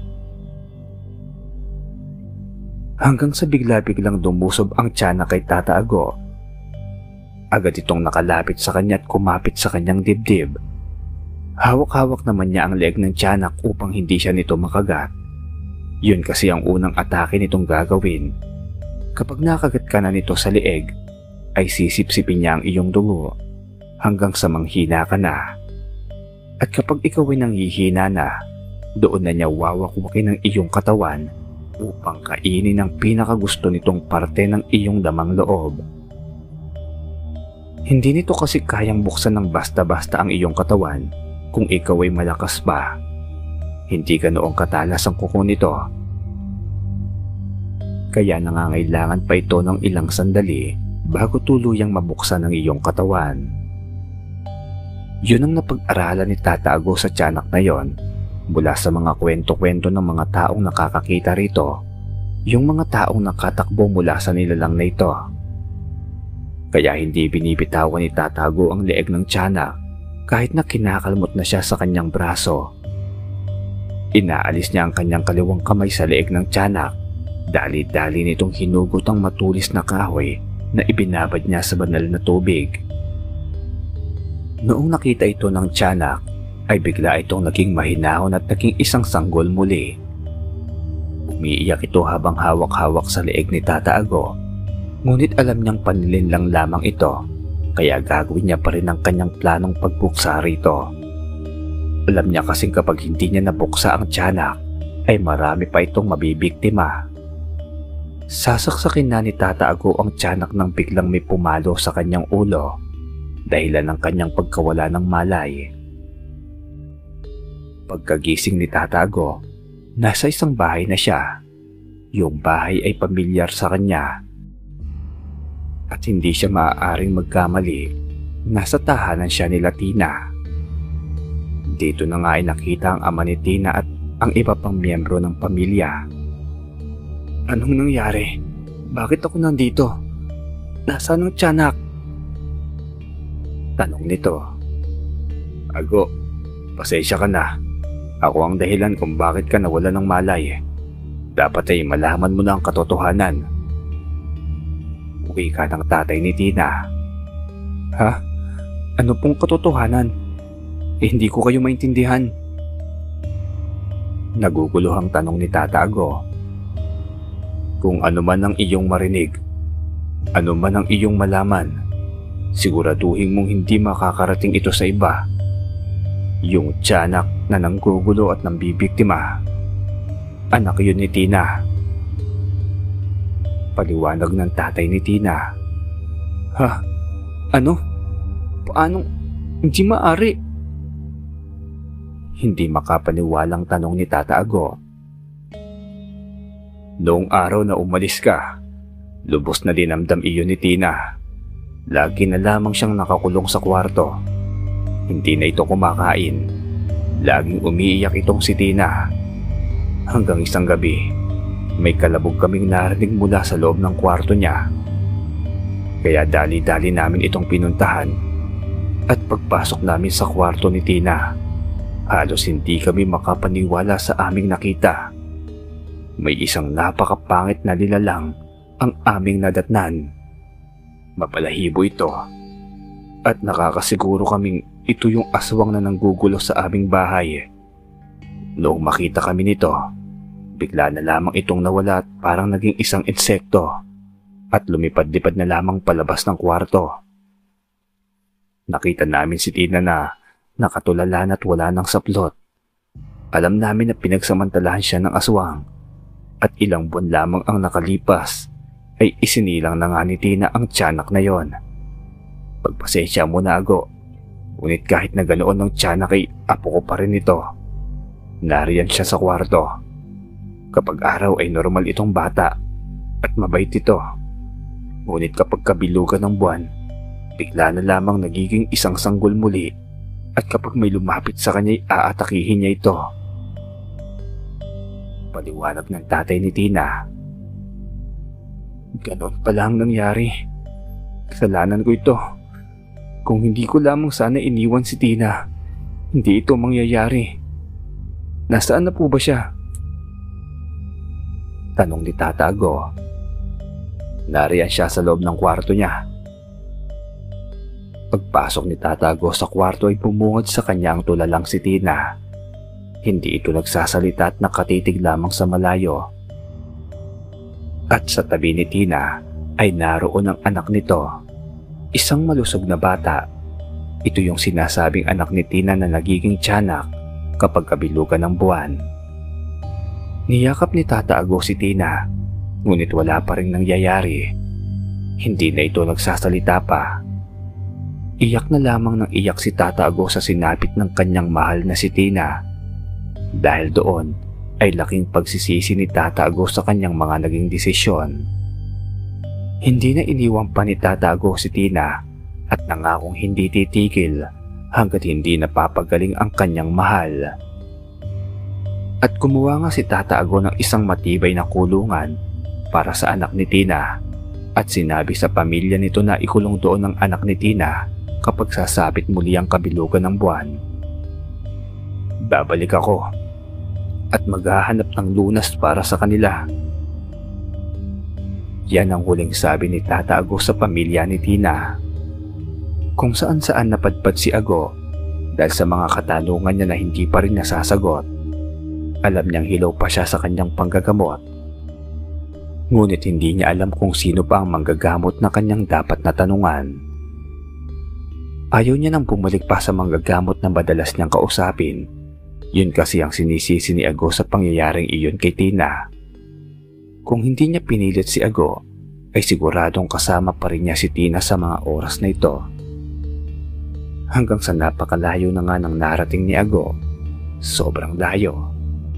Hanggang sa bigla-biglang dumusob ang tiyanak kay Tata Ago. Agad itong nakalapit sa kanya at kumapit sa kanyang dibdib. Hawak-hawak naman niya ang leeg ng tiyanak upang hindi siya nito makagat. Yun kasi ang unang atake nitong gagawin. Kapag nakagat ka na nito sa leeg, ay sisipsipin niya ang iyong dugo hanggang sa manghina ka na. At kapag ikaw ay nanghihina na, doon na niya wawakwakin ang iyong katawan upang kainin ang pinakagusto nitong parte ng iyong damang loob. Hindi nito kasi kayang buksan ng basta-basta ang iyong katawan kung ikaw ay malakas pa. Hindi ganoong katalas ang kuko nito. Kaya nangangailangan pa ito ng ilang sandali bago tuluyang mabuksan ang iyong katawan. Yun ang napag-aralan ni Tata Ago sa tiyanak na yon. Mula sa mga kwento-kwento ng mga taong nakakakita rito, yung mga taong nakatakbo mula sa nilalang na ito. Kaya hindi binibitawan ni Tata Ago ang leeg ng tiyanak kahit na kinakalmot na siya sa kanyang braso. Inaalis niya ang kanyang kaliwang kamay sa leeg ng tiyanak. Dali-dali nitong hinugot ang matulis na kahoy na ibinabad niya sa banal na tubig. Noong nakita ito ng tiyanak, ay bigla itong naging mahinahon at naging isang sanggol muli. Umiiyak ito habang hawak-hawak sa leeg ni Tata Ago, ngunit alam niyang panlin lang lamang ito, kaya gagawin niya pa rin ang kanyang planong pagbuksa rito. Alam niya kasing kapag hindi niya nabuksa ang tiyanak, ay marami pa itong mabibiktima. Sasaksakin na ni Tata Ago ang tiyanak nang biglang may pumalo sa kanyang ulo, dahilan ng kanyang pagkawala ng malay. Pagkagising ni Tata Ago, nasa isang bahay na siya. Yung bahay ay pamilyar sa kanya. At hindi siya maaaring magkamali. Nasa tahanan siya nila Tina. Dito na nga ay nakita ang ama ni Tina at ang iba pang miyembro ng pamilya. Anong nangyari? Bakit ako nandito? Nasaan ang tiyanak? Tanong nito. Ago, pasensya ka na. Ako ang dahilan kung bakit ka nawala ng malay. Dapat ay malaman mo na ang katotohanan. Uwi ka ng tatay ni Tina. Ha? Ano pong katotohanan? Eh, hindi ko kayo maintindihan. Naguguluhang tanong ni Tata Ago. Kung ano man ang iyong marinig, ano man ang iyong malaman, siguraduhin mong hindi makakarating ito sa iba. Yung tiyanak na nanggugulo at nambibiktima, anak yun ni Tina. Paliwanag ng tatay ni Tina. Ha? Ano? Paano? Hindi maaari. Hindi makapaniwalang tanong ni Tata Ago. Noong araw na umalis ka, lubos na dinamdam iyon ni Tina. Lagi na lamang siyang nakakulong sa kwarto. Hindi na ito kumakain. Laging umiiyak itong si Tina. Hanggang isang gabi, may kalabog kaming narinig mula sa loob ng kwarto niya. Kaya dali-dali namin itong pinuntahan at pagpasok namin sa kwarto ni Tina, halos hindi kami makapaniwala sa aming nakita. May isang napakapangit na nilalang ang aming nadatnan. Mapalahibo ito at nakakasiguro kaming ito yung aswang na nanggugulo sa aming bahay. Noong makita kami nito, bigla na lamang itong nawala at parang naging isang insekto at lumipad-lipad na lamang palabas ng kwarto. Nakita namin si Tina na nakatulalan at wala ng saplot. Alam namin na pinagsamantalahan siya ng aswang at ilang buwan lamang ang nakalipas ay isinilang na nga ni Tina ang tiyanak na yon. Pagpasensya mo na, Ago, ngunit kahit na ganoon ng tiyanak ay apo ko pa rin ito. Nariyan siya sa kwarto. Kapag araw ay normal itong bata at mabait ito. Ngunit kapag kabilugan ng buwan, bigla na lamang nagiging isang sanggol muli at kapag may lumapit sa kanya ay aatakihin niya ito. Paliwanag ng tatay ni Tina. Ganon pala ang nangyari. Kasalanan ko ito. Kung hindi ko lamang sana iniwan si Tina, hindi ito mangyayari. Nasaan na po ba siya? Tanong ni Tata Ago. Nariyan siya sa loob ng kwarto niya. Pagpasok ni Tata Ago sa kwarto ay bumungad sa kanya ang tulalang si Tina. Hindi ito nagsasalita at nakatitig lamang sa malayo. At sa tabi ni Tina ay naroon ang anak nito. Isang malusog na bata. Ito yung sinasabing anak ni Tina na nagiging tiyanak kapag kabilugan ng buwan. Niyakap ni Tata Ago si Tina, ngunit wala pa rin nangyayari. Hindi na ito nagsasalita pa. Iyak na lamang ng iyak si Tata Ago sa sinapit ng kanyang mahal na si Tina. Dahil doon ay laking pagsisisi ni Tata Ago sa kanyang mga naging desisyon. Hindi na iniwan pa ni Tata Ago si Tina at nangakong hindi titigil hanggat hindi napapagaling ang kanyang mahal. At kumuha nga si Tata Ago ng isang matibay na kulungan para sa anak ni Tina at sinabi sa pamilya nito na ikulong doon ang anak ni Tina kapag sasapit muli ang kabilugan ng buwan. Babalik ako at maghahanap ng lunas para sa kanila. Yan ang huling sabi ni Tata Ago sa pamilya ni Tina. Kung saan saan napadpad si Ago dahil sa mga katanungan niya na hindi pa rin nasasagot. Alam niyang hilaw pa siya sa kanyang panggagamot. Ngunit hindi niya alam kung sino pa ang manggagamot na kanyang dapat na tanungan. Ayaw niya nang bumalik pa sa manggagamot na madalas niyang kausapin. Yun kasi ang sinisisi ni Ago sa pangyayaring iyon kay Tina. Kung hindi niya pinilit si Ago, ay siguradong kasama pa rin niya si Tina sa mga oras na ito. Hanggang sa napakalayo na nga ng narating ni Ago, sobrang layo.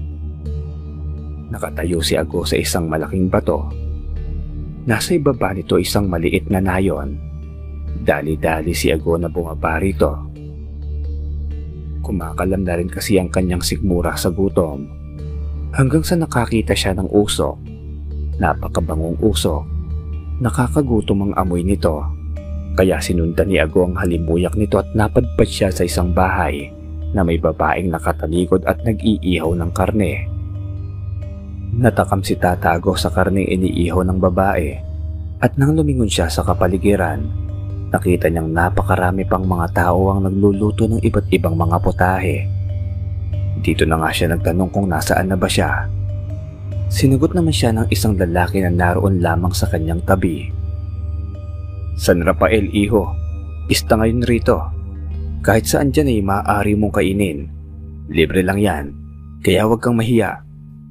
Nakatayo si Ago sa isang malaking bato. Nasa ibaba nito isang maliit na nayon. Dali-dali si Ago na bumaba rito. Kumakalam na rin kasi ang kanyang sigmura sa gutom. Hanggang sa nakakita siya ng usok. Napakabangong usok. Nakakagutom ang amoy nito. Kaya sinundan ni Ago ang halimuyak nito at napadpad siya sa isang bahay na may babaeng nakatalikod at nag-iihaw ng karne. Natakam si Tata Ago sa karneng iniihaw ng babae at nang lumingon siya sa kapaligiran, nakita niyang napakarami pang mga tao ang nagluluto ng iba't ibang mga putahe. Dito na nga siya nagtanong kung nasaan na ba siya. Sinagot naman siya ng isang lalaki na naroon lamang sa kanyang tabi. San Rafael, iho. Pista ngayon rito. Kahit saan dyan ay maaari mong kainin. Libre lang yan. Kaya huwag kang mahiya.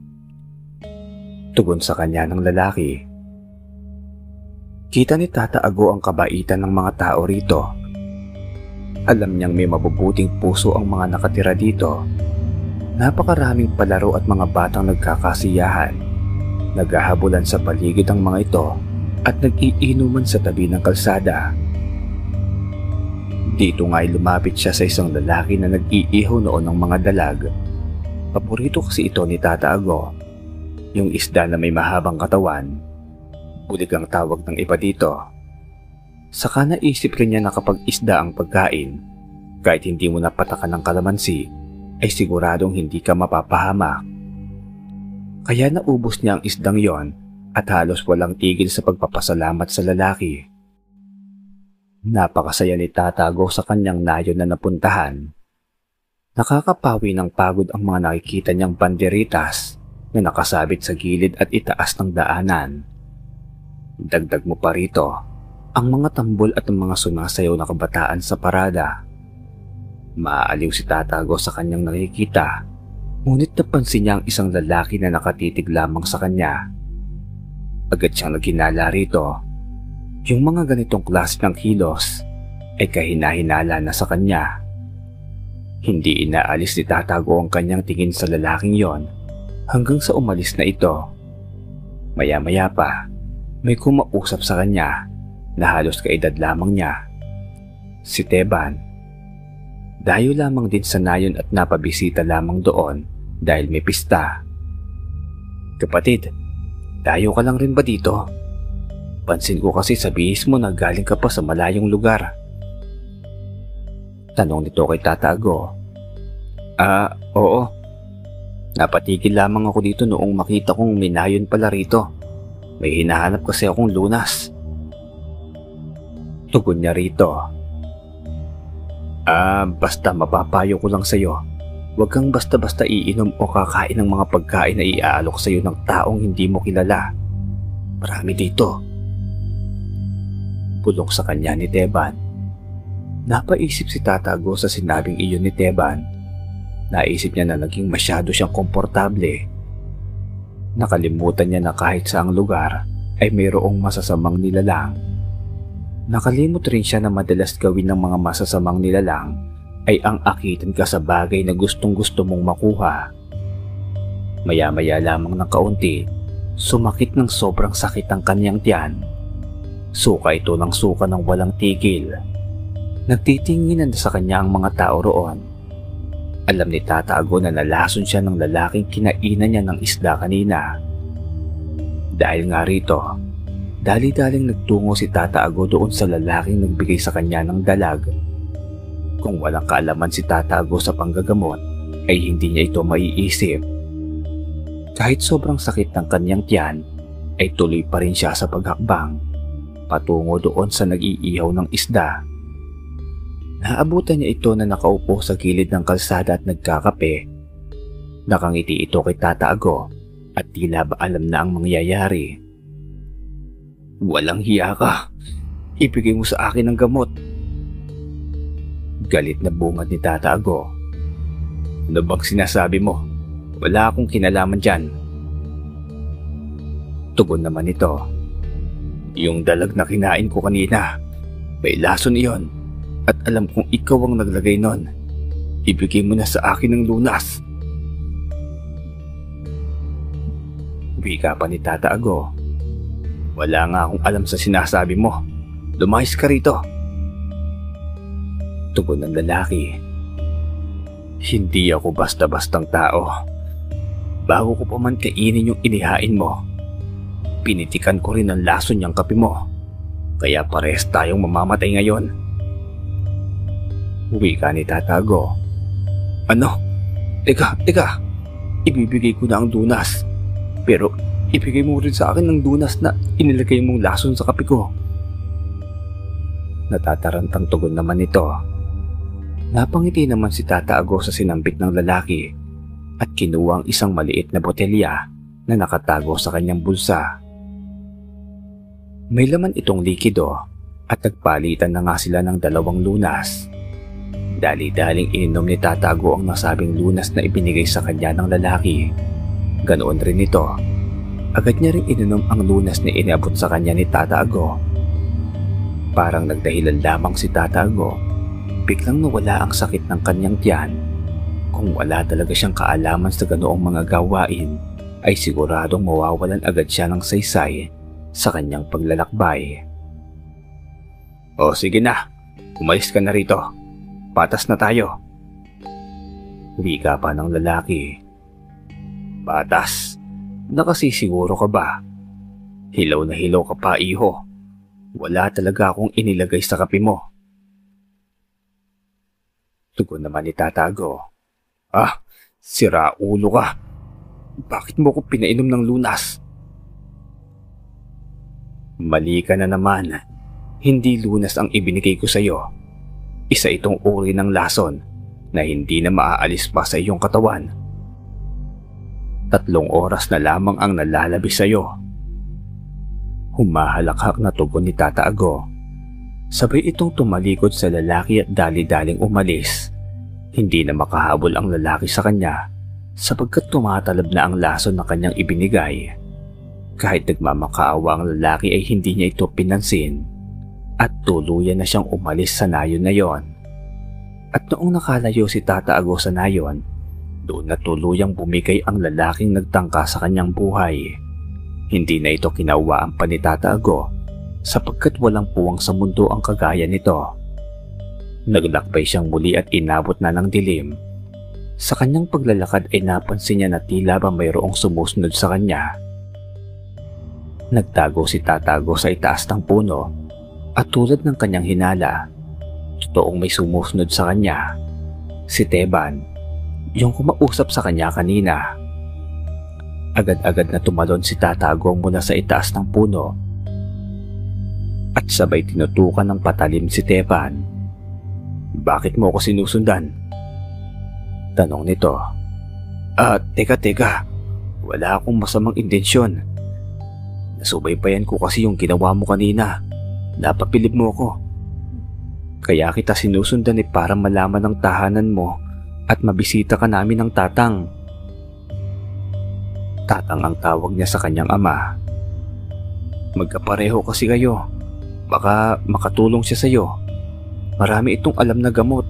Tugon sa kanya ng lalaki. Kita ni Tata Ago ang kabaitan ng mga tao rito. Alam niyang may mabubuting puso ang mga nakatira dito. Napakaraming palaro at mga batang nagkakasiyahan. Naghahabulan sa paligid ang mga ito at nag-iinuman sa tabi ng kalsada. Dito nga ay lumapit siya sa isang lalaki na nag-iihaw noon ng mga dalag. Paborito kasi ito ni Tata Ago. Yung isda na may mahabang katawan. Bulig ang tawag ng iba dito. Saka naisip rin niya na kapag isda ang pagkain, kahit hindi mo napatakan ng kalamansi, ay siguradong hindi ka mapapahamak. Kaya naubos niya ang isdang yon at halos walang tigil sa pagpapasalamat sa lalaki. Napakasaya ni Tatago sa kanyang nayon na napuntahan. Nakakapawi ng pagod ang mga nakikita niyang banderitas na nakasabit sa gilid at itaas ng daanan. Dagdag mo pa rito ang mga tambol at ang mga sumasayaw na kabataan sa parada. Maaaliw si Tatago sa kanyang nakikita, ngunit napansin niya ang isang lalaki na nakatitig lamang sa kanya. Agad siyang naghinala rito. Yung mga ganitong klase ng kilos ay kahina-hinala na sa kanya. Hindi inaalis ni Tatago ang kanyang tingin sa lalaking yon hanggang sa umalis na ito. Maya-maya pa, may kumausap sa kanya na halos kaedad lamang niya. Si Teban. Dayo lamang din sa nayon at napabisita lamang doon dahil may pista. Kapatid, dayo ka lang rin ba dito? Pansin ko kasi sa bihis mo na galing ka pa sa malayong lugar. Tanong nito kay Tatago. Ah, oo. Napatigil lamang ako dito noong makita kong may nayon pala rito. May hinahanap kasi akong lunas. Tugon niya rito. Ah, basta mapapayo ko lang sa'yo. Huwag kang basta-basta iinom o kakain ng mga pagkain na iaalok sa'yo ng taong hindi mo kilala. Marami dito. Pulong sa kanya ni Teban. Napaisip si Tatago sa sinabing iyon ni Teban. Naisip niya na naging masyado siyang komportable. Nakalimutan niya na kahit saang lugar ay mayroong masasamang nilalang. Nakalimot rin siya na madalas gawin ng mga masasamang nilalang ay ang akitan ka sa bagay na gustong gusto mong makuha. Maya-maya lamang ng kaunti, sumakit ng sobrang sakit ang kanyang tiyan. Suka ito ng suka ng walang tigil. Nagtitinginan sa kanya ang mga tao roon. Alam ni Tatago na nalason siya ng lalaking kinainan niya ng isda kanina. Dahil nga rito, dali-daling nagtungo si Tatago doon sa lalaking nagbigay sa kanya ng dalag. Kung walang kaalaman si Tatago sa panggagamot, ay hindi niya ito maiisip. Kahit sobrang sakit ng kanyang tiyan, ay tuloy pa rin siya sa paghakbang, patungo doon sa nag-iihaw ng isda. Naabutan niya ito na nakaupo sa gilid ng kalsada at nagkakape. Nakangiti ito kay Tatago at tila ba alam na ang mangyayari. Walang hiya ka. Ibigay mo sa akin ang gamot. Galit na bungad ni Tatago. Ano bang sinasabi mo? Wala akong kinalaman dyan. Tugon naman ito. Yung dalag na kinain ko kanina, may lason iyon. At alam kong ikaw ang naglagay nun. Ibigay mo na sa akin ang lunas. Wika pa ni Tatago. Wala nga akong alam sa sinasabi mo. Lumayas ka rito. Tugon ng lalaki. Hindi ako basta-bastang tao. Bago ko pa man kainin yung inihain mo, pinitikan ko rin ang lason niyang kape mo. Kaya pares tayong mamamatay ngayon. Wika ni Tatago. Ano? Teka, teka. Ibibigay ko na ang dunas. Pero ibigay mo rin sa akin ang dunas na inilagay mong lason sa kape ko. Natatarantang tugon naman ito. Napangiti naman si Tatago sa sinambit ng lalaki at kinuha ang isang maliit na botelya na nakatago sa kanyang bulsa. May laman itong likido at nagpalitan na nga sila ng dalawang lunas. Dali-daling ininom ni Tatago ang nasabing lunas na ibinigay sa kanya ng lalaki. Ganoon rin ito. Agad niya rin ininom ang lunas na iniabot sa kanya ni Tatago. Parang nagdahilan lamang si Tatago. Biglang nawala ang sakit ng kanyang tiyan. Kung wala talaga siyang kaalaman sa ganoong mga gawain, ay siguradong mawawalan agad siya ng saysay sa kanyang paglalakbay. O sige na, umalis ka na rito. Patas na tayo. Wika pa ng lalaki. Patas? Nakasisiguro ka ba? Hilaw na hilaw ka pa, iho. Wala talaga akong inilagay sa kape mo. Tugon naman ni Tata Ago. Ah, sira ulo ka. Bakit mo ko pinainom ng lunas? Mali ka na naman. Hindi lunas ang ibinigay ko sa iyo. Isa itong uri ng lason na hindi na maaalis pa sa iyong katawan. Tatlong oras na lamang ang nalalabi sa iyo. Humahalakhak na tugon ni Tata Ago. Sabay itong tumalikod sa lalaki at dali-daling umalis. Hindi na makahabol ang lalaki sa kanya sapagkat tumatalab na ang lason na kanyang ibinigay. Kahit nagmamakaawa ang lalaki ay hindi niya ito pinansin at tuluyan na siyang umalis sa nayon na yon. At noong nakalayo si Tata Ago sa nayon, doon na tuluyang bumigay ang lalaking nagtangka sa kanyang buhay. Hindi na ito kinawaan pa ni Tata Ago sapagkat walang puwang sa mundo ang kagaya nito. Naglakbay siyang muli at inabot na ng dilim. Sa kanyang paglalakad ay napansin niya na tila ba mayroong sumusunod sa kanya. Nagtago si Tata Ago sa itaas ng puno at tulad ng kanyang hinala, totoong may sumusunod sa kanya. Si Teban, yung kumausap sa kanya kanina. Agad-agad na tumalon si Tata Ago mula sa itaas ng puno at sabay tinutukan ng patalim si Teban. Bakit mo ako sinusundan? Tanong nito. Ah, teka teka, wala akong masamang intensyon. Nasubaybayan ko kasi yung ginawa mo kanina. Napapilip mo ako. Kaya kita sinusundan eh para malaman ang tahanan mo at mabisita ka namin ng Tatang. Tatang ang tawag niya sa kanyang ama. Magkapareho kasi kayo. Baka makatulong siya sa iyo. Marami itong alam na gamot.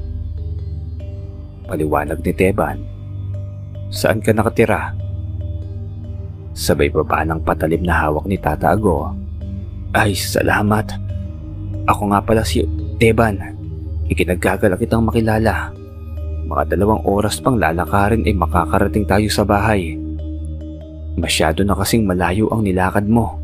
Paliwanag ni Teban. Saan ka nakatira? Sabay baba ng patalim na hawak ni Tata Ago. Ay, salamat. Ako nga pala si Teban. Ikinagagala kitang makilala. Mga dalawang oras pang lalakarin ay makakarating tayo sa bahay. Masyado na kasing malayo ang nilakad mo.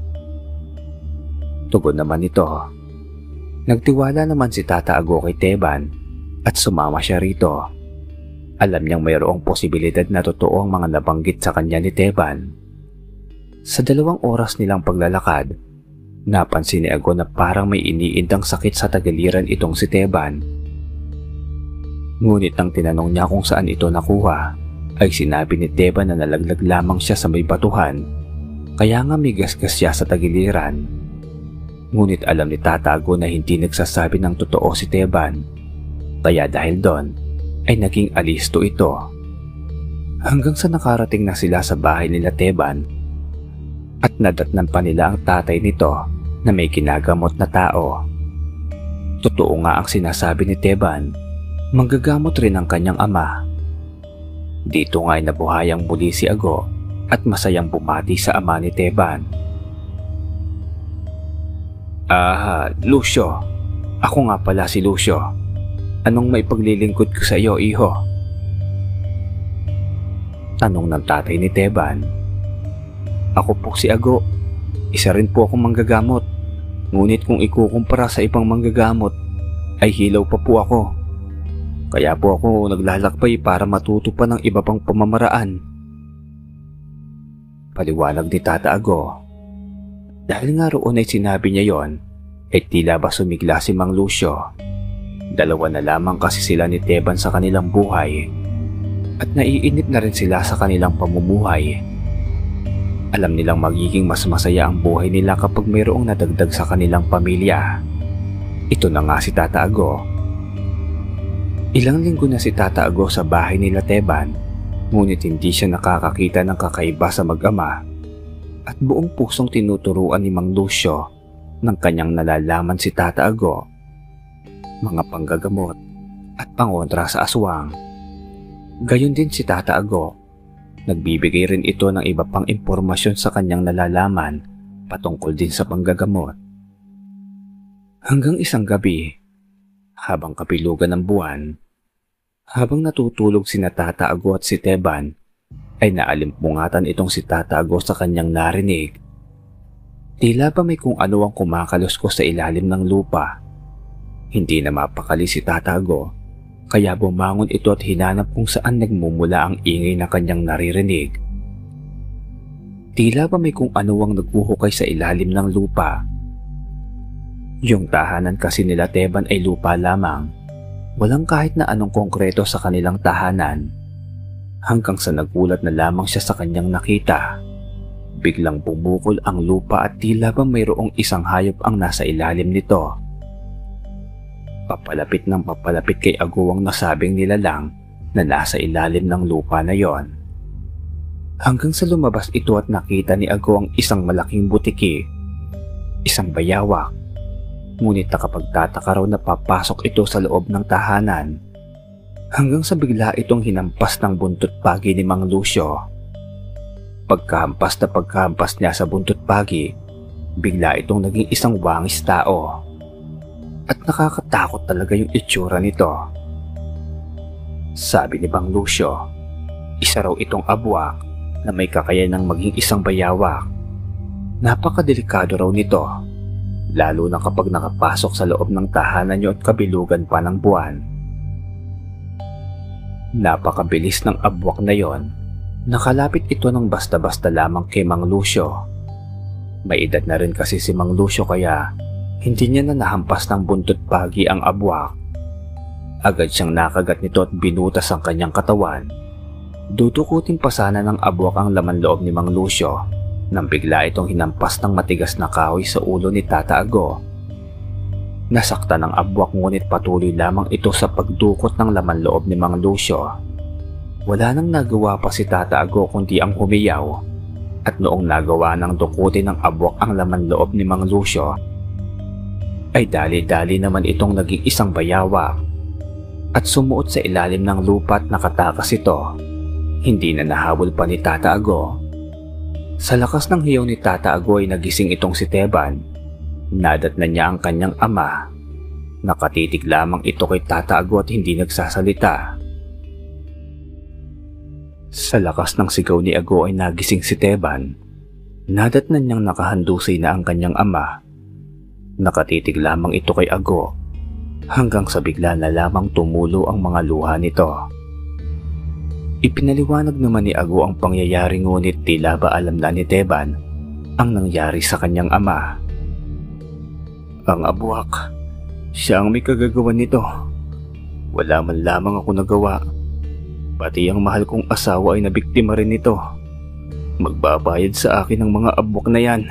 Tugon naman ito. Nagtiwala naman si Tata Ago kay Teban at sumama siya rito. Alam niyang mayroong posibilidad na totoo ang mga nabanggit sa kanya ni Teban. Sa dalawang oras nilang paglalakad, napansin ni Ago na parang may iniindang sakit sa tagiliran itong si Teban. Ngunit nang tinanong niya kung saan ito nakuha, ay sinabi ni Teban na nalaglag lamang siya sa may batuhan, kaya nga may gasgas siya sa tagiliran. Ngunit alam ni Tata Ago na hindi nagsasabi ng totoo si Teban, kaya dahil doon ay naging alisto ito. Hanggang sa nakarating na sila sa bahay nila Teban at nadatnan pa nila ang tatay nito na may ginagamot na tao. Totoo nga ang sinasabi ni Teban, manggagamot rin ang kanyang ama. Dito nga ay nabuhayang muli si Ago at masayang bumati sa ama ni Teban. Ah, Lucio. Ako nga pala si Lucio. Anong may paglilingkod ko sa iyo, iho? Tanong ng tatay ni Teban. Ako po si Ago. Isa rin po akong manggagamot. Ngunit kung ikukumpara sa ibang manggagamot, ay hilaw pa po ako. Kaya po ako naglalakbay para matuto pa ng iba pang pamamaraan. Paliwanag ni Tata Ago. Dahil nga roon ay sinabi niya yon, ay tila ba sumigla si Mang Lucio. Dalawa na lamang kasi sila ni Teban sa kanilang buhay at naiinip na rin sila sa kanilang pamumuhay. Alam nilang magiging mas masaya ang buhay nila kapag mayroong nadagdag sa kanilang pamilya. Ito na nga si Tata Ago. Ilang linggo na si Tata Ago sa bahay nila Teban, ngunit hindi siya nakakakita ng kakaiba sa mag-ama. At buong pusong tinuturuan ni Mang Lucio ng kanyang nalalaman si Tata Ago, mga panggagamot at pangontra sa aswang. Gayon din si Tata Ago, nagbibigay rin ito ng iba pang impormasyon sa kanyang nalalaman patungkol din sa panggagamot. Hanggang isang gabi, habang kapilugan ng buwan, habang natutulog sina Tata Ago at si Teban, ay naalimpungatan itong si Tata Ago sa kanyang narinig. Tila ba may kung ano ang kumakaluskos sa ilalim ng lupa. Hindi na mapakali si Tata Ago, kaya bumangon ito at hinanap kung saan nagmumula ang ingay na kanyang naririnig. Tila ba may kung ano ang naghuhukay sa ilalim ng lupa. Yung tahanan kasi nila Teban ay lupa lamang. Walang kahit na anong konkreto sa kanilang tahanan. Hanggang sa nagulat na lamang siya sa kanyang nakita. Biglang bumukol ang lupa at tila ba mayroong isang hayop ang nasa ilalim nito. Papalapit ng papalapit kay Ago ang nasabing nilalang na nasa ilalim ng lupa na yon. Hanggang sa lumabas ito at nakita ni Ago ang isang malaking butiki, isang bayawak. Ngunit nakapagtataka raw na papasok ito sa loob ng tahanan. Hanggang sa bigla itong hinampas ng buntot pagi ni Mang Lucio. Pagkahampas na pagkahampas niya sa buntot pagi, bigla itong naging isang wangis tao. At nakakatakot talaga yung itsura nito. Sabi ni Mang Lucio, isa raw itong abwak na may kakayanang maging isang bayawak. Napakadelikado raw nito, lalo na kapag nakapasok sa loob ng tahanan niyo at kabilugan pa ng buwan. Napakabilis ng abwak na yon. Nakalapit ito ng basta-basta lamang kay Mang Lucio. May edad na rin kasi si Mang Lucio kaya hindi niya na nahampas ng buntot pagi ang abwak. Agad siyang nakagat nito at binutas ang kanyang katawan. Dudukutin pa sana ng abwak ang laman loob ni Mang Lucio nang bigla itong hinampas ng matigas na kahoy sa ulo ni Tata Ago. Nasaktan ng abwak ngunit patuloy lamang ito sa pagdukot ng laman loob ni Mang Lucio. Wala nang nagawa pa si Tata Ago kundi ang humiyaw, at noong nagawa ng dukutin ng abwak ang laman loob ni Mang Lucio, ay dali-dali naman itong naging isang bayawak at sumuot sa ilalim ng lupa at nakatakas ito. Hindi na nahabol pa ni Tata Ago. Sa lakas ng hiyaw ni Tata Ago ay nagising itong si Teban. Nadat na niya ang kanyang ama. Nakatitig lamang ito kay Tata Ago at hindi nagsasalita. Sa lakas ng sigaw ni Ago ay nagising si Teban. Nadat na niyang nakahandusay na ang kanyang ama. Nakatitig lamang ito kay Ago hanggang sa bigla na lamang tumulo ang mga luha nito. Ipinaliwanag naman ni Ago ang pangyayari ngunit tila ba alam na ni Teban ang nangyari sa kanyang ama. Ang abwak, siya ang may kagagawan nito. Wala man lamang ako nagawa. Pati ang mahal kong asawa ay nabiktima rin nito. Magbabayad sa akin ng mga abwak na yan.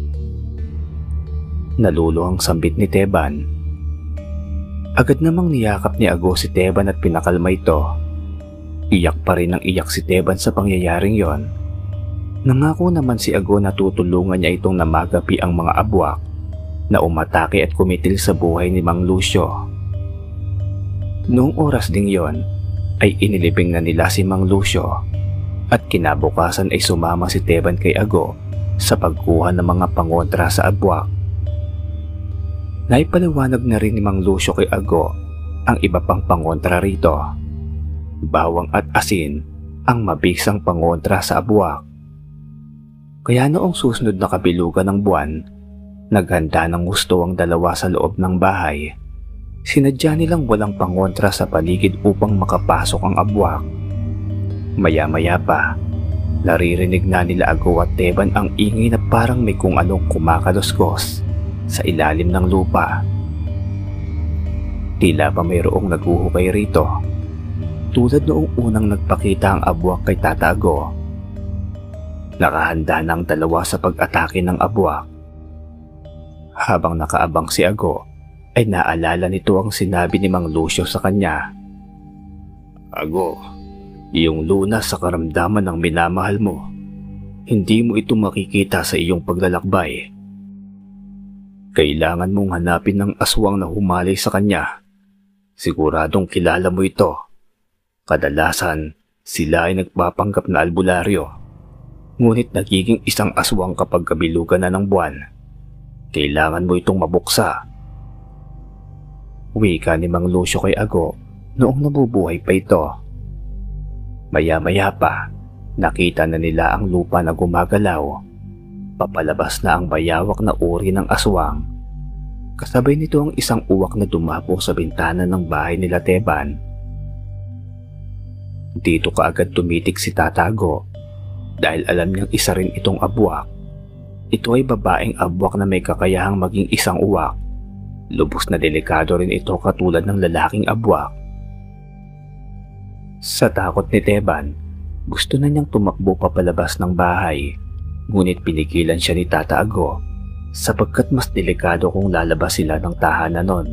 Nalulo ang sambit ni Teban. Agad namang niyakap ni Ago si Teban at pinakalma ito. Iyak pa rin ang iyak si Teban sa pangyayaring yon. Nangako naman si Ago na tutulungan niya itong namagapi ang mga abwak na umatake at kumitil sa buhay ni Mang Lucio. Noong oras ding yon ay inilibing na nila si Mang Lucio at kinabukasan ay sumama si Teban kay Ago sa pagkuha ng mga pangontra sa abwak. Naipaliwanag na rin ni Mang Lucio kay Ago ang iba pang pangontra rito. Bawang at asin ang mabisang pangontra sa abwak. Kaya noong susunod na kabilugan ng buwan, naghanda ng gusto ang dalawa sa loob ng bahay. Sinadya nilang walang pangontra sa paligid upang makapasok ang abwak. Maya-maya pa, naririnig na nila Ago at Teban ang ingay na parang may kung anong kumakaluskos sa ilalim ng lupa. Tila ba mayroong naghuhukay rito, tulad noong unang nagpakita ang abwak kay Tata Ago. Nakahanda na ang dalawa sa pag-atake ng abwak. Habang nakaabang si Ago, ay naalala nito ang sinabi ni Mang Lucio sa kanya. Ago, iyong lunas sa karamdaman ng minamahal mo, hindi mo ito makikita sa iyong paglalakbay. Kailangan mong hanapin ng aswang na humalay sa kanya. Siguradong kilala mo ito. Kadalasan, sila ay nagpapanggap na albularyo. Ngunit nagiging isang aswang kapag kabilugan na ng buwan. Kailangan mo itong mabuksa. Wika ni Mang Lucio kay Ago noong nabubuhay pa ito. Maya-maya pa, nakita na nila ang lupa na gumagalaw. Papalabas na ang bayawak na uri ng aswang. Kasabay nito ang isang uwak na dumapo sa bintana ng bahay nila Teban. Dito kaagad tumitik si Tata dahil alam niyang isa rin itong abwak. Ito ay babaeng abwak na may kakayahang maging isang uwak. Lubos na delikado rin ito katulad ng lalaking abwak. Sa takot ni Teban, gusto na niyang tumakbo papalabas ng bahay. Ngunit pinigilan siya ni Tata Ago sapagkat mas delikado kung lalabas sila ng tahanan nun.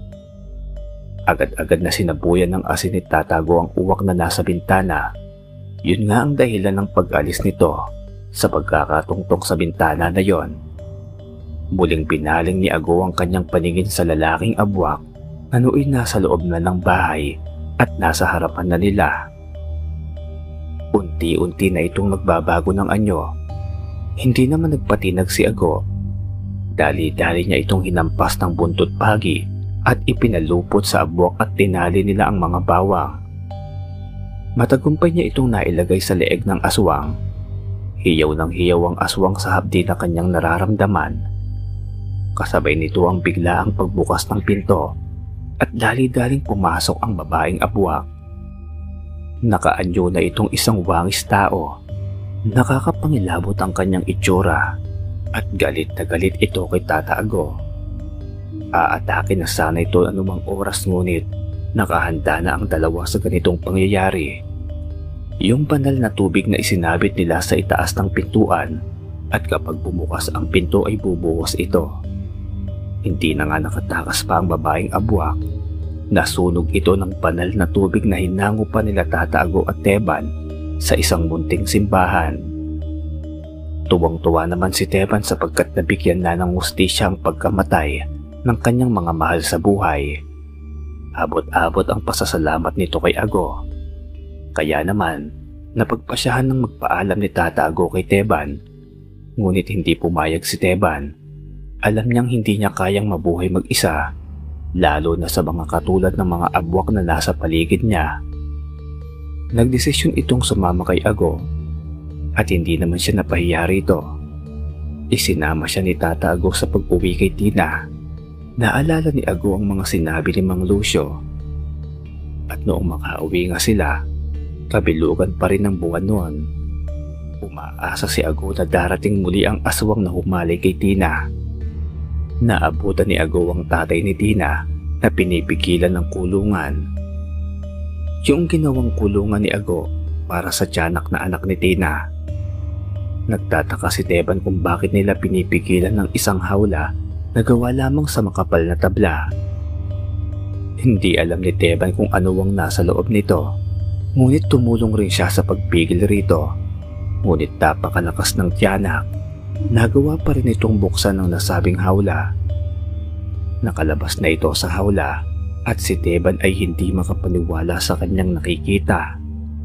Agad-agad na sinabuyan ng asin ni Tata Ago ang uwak na nasa bintana. Yun nga ang dahilan ng pag-alis nito sa pagkakatungtong sa bintana na yon. Muling pinaling ni Ago ang kanyang paningin sa lalaking abwak na nooy nasa loob na ng bahay at nasa harapan na nila. Unti-unti na itong nagbabago ng anyo. Hindi naman nagpatinag si Ago. Dali-dali niya itong hinampas ng buntot pagi at ipinalupot sa abwak at tinali nila ang mga bawang. Matagumpay niya itong nailagay sa leeg ng aswang. Hiyaw ng hiyaw ang aswang sa hapdi na kanyang nararamdaman. Kasabay nito ang biglaang pagbukas ng pinto at dali-daling pumasok ang babaeng abwak. Nakaanyo na itong isang wangis tao. Nakakapangilabot ang kanyang itsura at galit na galit ito kay Tata Ago. Aatake na sana ito anumang oras ngunit nakahanda na ang dalawa sa ganitong pangyayari. Yung banal na tubig na isinabit nila sa itaas ng pintuan at kapag bumukas ang pinto ay bubuhos ito. Hindi na nga nakatakas pa ang babaeng abwak. Nasunog ito ng banal na tubig na hinango pa nila Tata Ago at Teban sa isang munting simbahan. Tuwang-tuwa naman si Teban sapagkat nabigyan na ng hustisya ang pagkamatay ng kanyang mga mahal sa buhay. Abot-abot ang pasasalamat nito kay Ago. Kaya naman, napagpasyahan ng magpaalam ni Tata Ago kay Teban. Ngunit hindi pumayag si Teban. Alam niyang hindi niya kayang mabuhay mag-isa, lalo na sa mga katulad ng mga abwak na nasa paligid niya. Nagdesisyon itong sumama kay Ago at hindi naman siya napahiya rito. Isinama siya ni Tata Ago sa pag-uwi kay Tina. Naalala ni Ago ang mga sinabi ni Mang Lucio. At noong makauwi nga sila, kabilugan pa rin ng buwan noon. Umaasa si Ago na darating muli ang aswang na humali kay Tina. Naabutan ni Ago ang tatay ni Tina na pinipigilan ng kulungan. Yung ginawang kulungan ni Ago para sa tiyanak na anak ni Tina. Nagtataka si Teban kung bakit nila pinipigilan ng isang hawla na gawa lamang sa makapal na tabla. Hindi alam ni Teban kung ano ang nasa loob nito, ngunit tumulong rin siya sa pagpigil rito. Ngunit napakalakas ng tiyanak, nagawa pa rin itong buksan ng nasabing hawla. Nakalabas na ito sa hawla at si Teban ay hindi makapaniwala sa kanyang nakikita.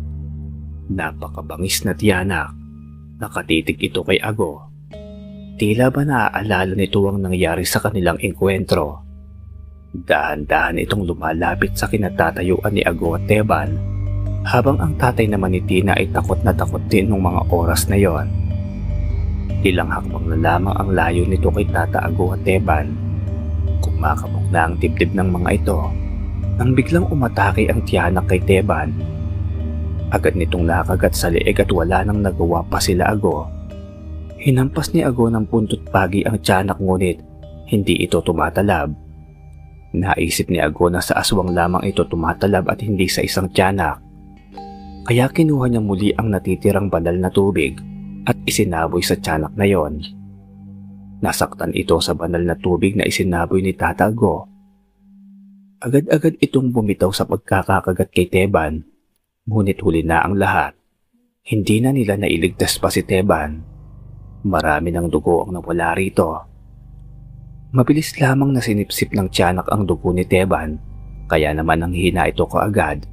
Napakabangis na tiyanak. Nakatitig ito kay Ago. Tila ba naaalala nito ang nangyari sa kanilang engkwentro. Dahan-dahan itong lumalapit sa kinatatayuan ni Ago at Teban, habang ang tatay naman ni Tina ay takot na takot din nung mga oras na yon. Ilang hakbang na lamang ang layo nito kay Tata Ago at Teban. Kumakabog na ang dibdib ng mga ito nang biglang umatake ang tiyanak kay Teban. Agad nitong nakagat sa leeg at wala nang nagawa pa sila Ago. Hinampas ni Ago ng puntot pagi ang tiyanak ngunit hindi ito tumatalab. Naisip ni Ago na sa aswang lamang ito tumatalab at hindi sa isang tiyanak. Kaya kinuha niya muli ang natitirang banal na tubig at isinaboy sa tiyanak na yon. Nasaktan ito sa banal na tubig na isinaboy ni Tata Ago. Agad-agad itong bumitaw sa pagkakakagat kay Teban, ngunit huli na ang lahat. Hindi na nila nailigtas pa si Teban. Marami ng dugo ang nawala rito. Mabilis lamang na sinipsip ng tiyanak ang dugo ni Teban, kaya naman ang hina ito kaagad.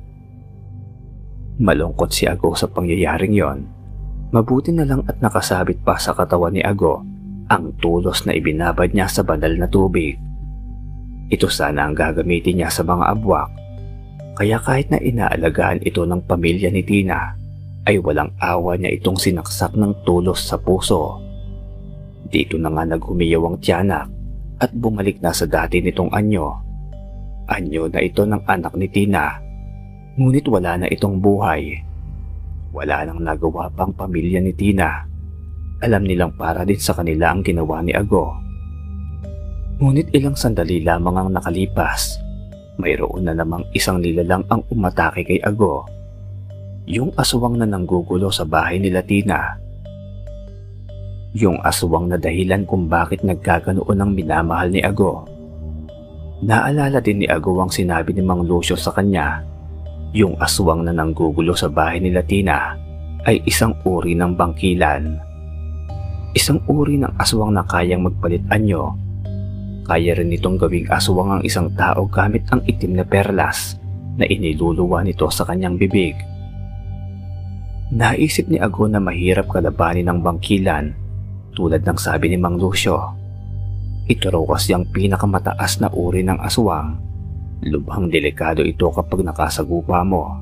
Malungkot si Ago sa pangyayaring yon. Mabuti na lang at nakasabit pa sa katawan ni Ago ang tulos na ibinabad niya sa banal na tubig. Ito sana ang gagamitin niya sa mga abwak, kaya kahit na inaalagaan ito ng pamilya ni Tina, ay walang awa niya itong sinaksak ng tulos sa puso. Dito na nga naghumiyaw ang tiyanak at bumalik na sa dati nitong anyo. Anyo na ito ng anak ni Tina, ngunit wala na itong buhay. Wala nang nagawa pang pamilya ni Tina. Alam nilang para din sa kanila ang ginawa ni Ago. Ngunit ilang sandali lamang ang nakalipas, mayroon na namang isang nilalang ang umatake kay Ago. Yung aswang na nanggugulo sa bahay nila Tina. Yung aswang na dahilan kung bakit nagkaganoon ang minamahal ni Ago. Naalala din ni Ago ang sinabi ni Mang Lucio sa kanya. Yung aswang na nanggugulo sa bahay nila Tina ay isang uri ng bangkilan. Isang uri ng aswang na kayang magpalit anyo. Kaya rin nitong gawing aswang ang isang tao gamit ang itim na perlas na iniluluwa nito sa kanyang bibig. Naisip ni Ago na mahirap kalabanin ng bangkilan tulad ng sabi ni Mang Lucio. Ito raw kasi ang pinakamataas na uri ng aswang. Lubhang delikado ito kapag nakasagupa mo.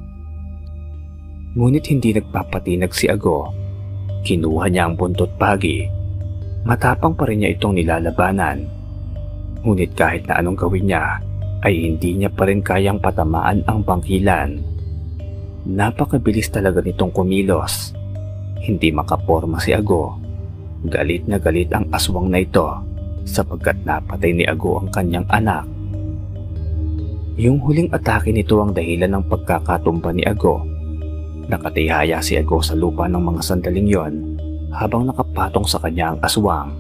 Ngunit hindi nagpapatinag si Ago. Kinuha niya ang buntot pagi. Matapang pa rin niya itong nilalabanan. Ngunit kahit na anong gawin niya, ay hindi niya pa rin kayang patamaan ang bangkilan. Napakabilis talaga nitong kumilos. Hindi makaporma si Ago. Galit na galit ang aswang na ito sapagkat napatay ni Ago ang kanyang anak. Yung huling atake nito ang dahilan ng pagkakatumba ni Ago. Nakatihaya si Ago sa lupa ng mga sandaling yon habang nakapatong sa kanya ang aswang.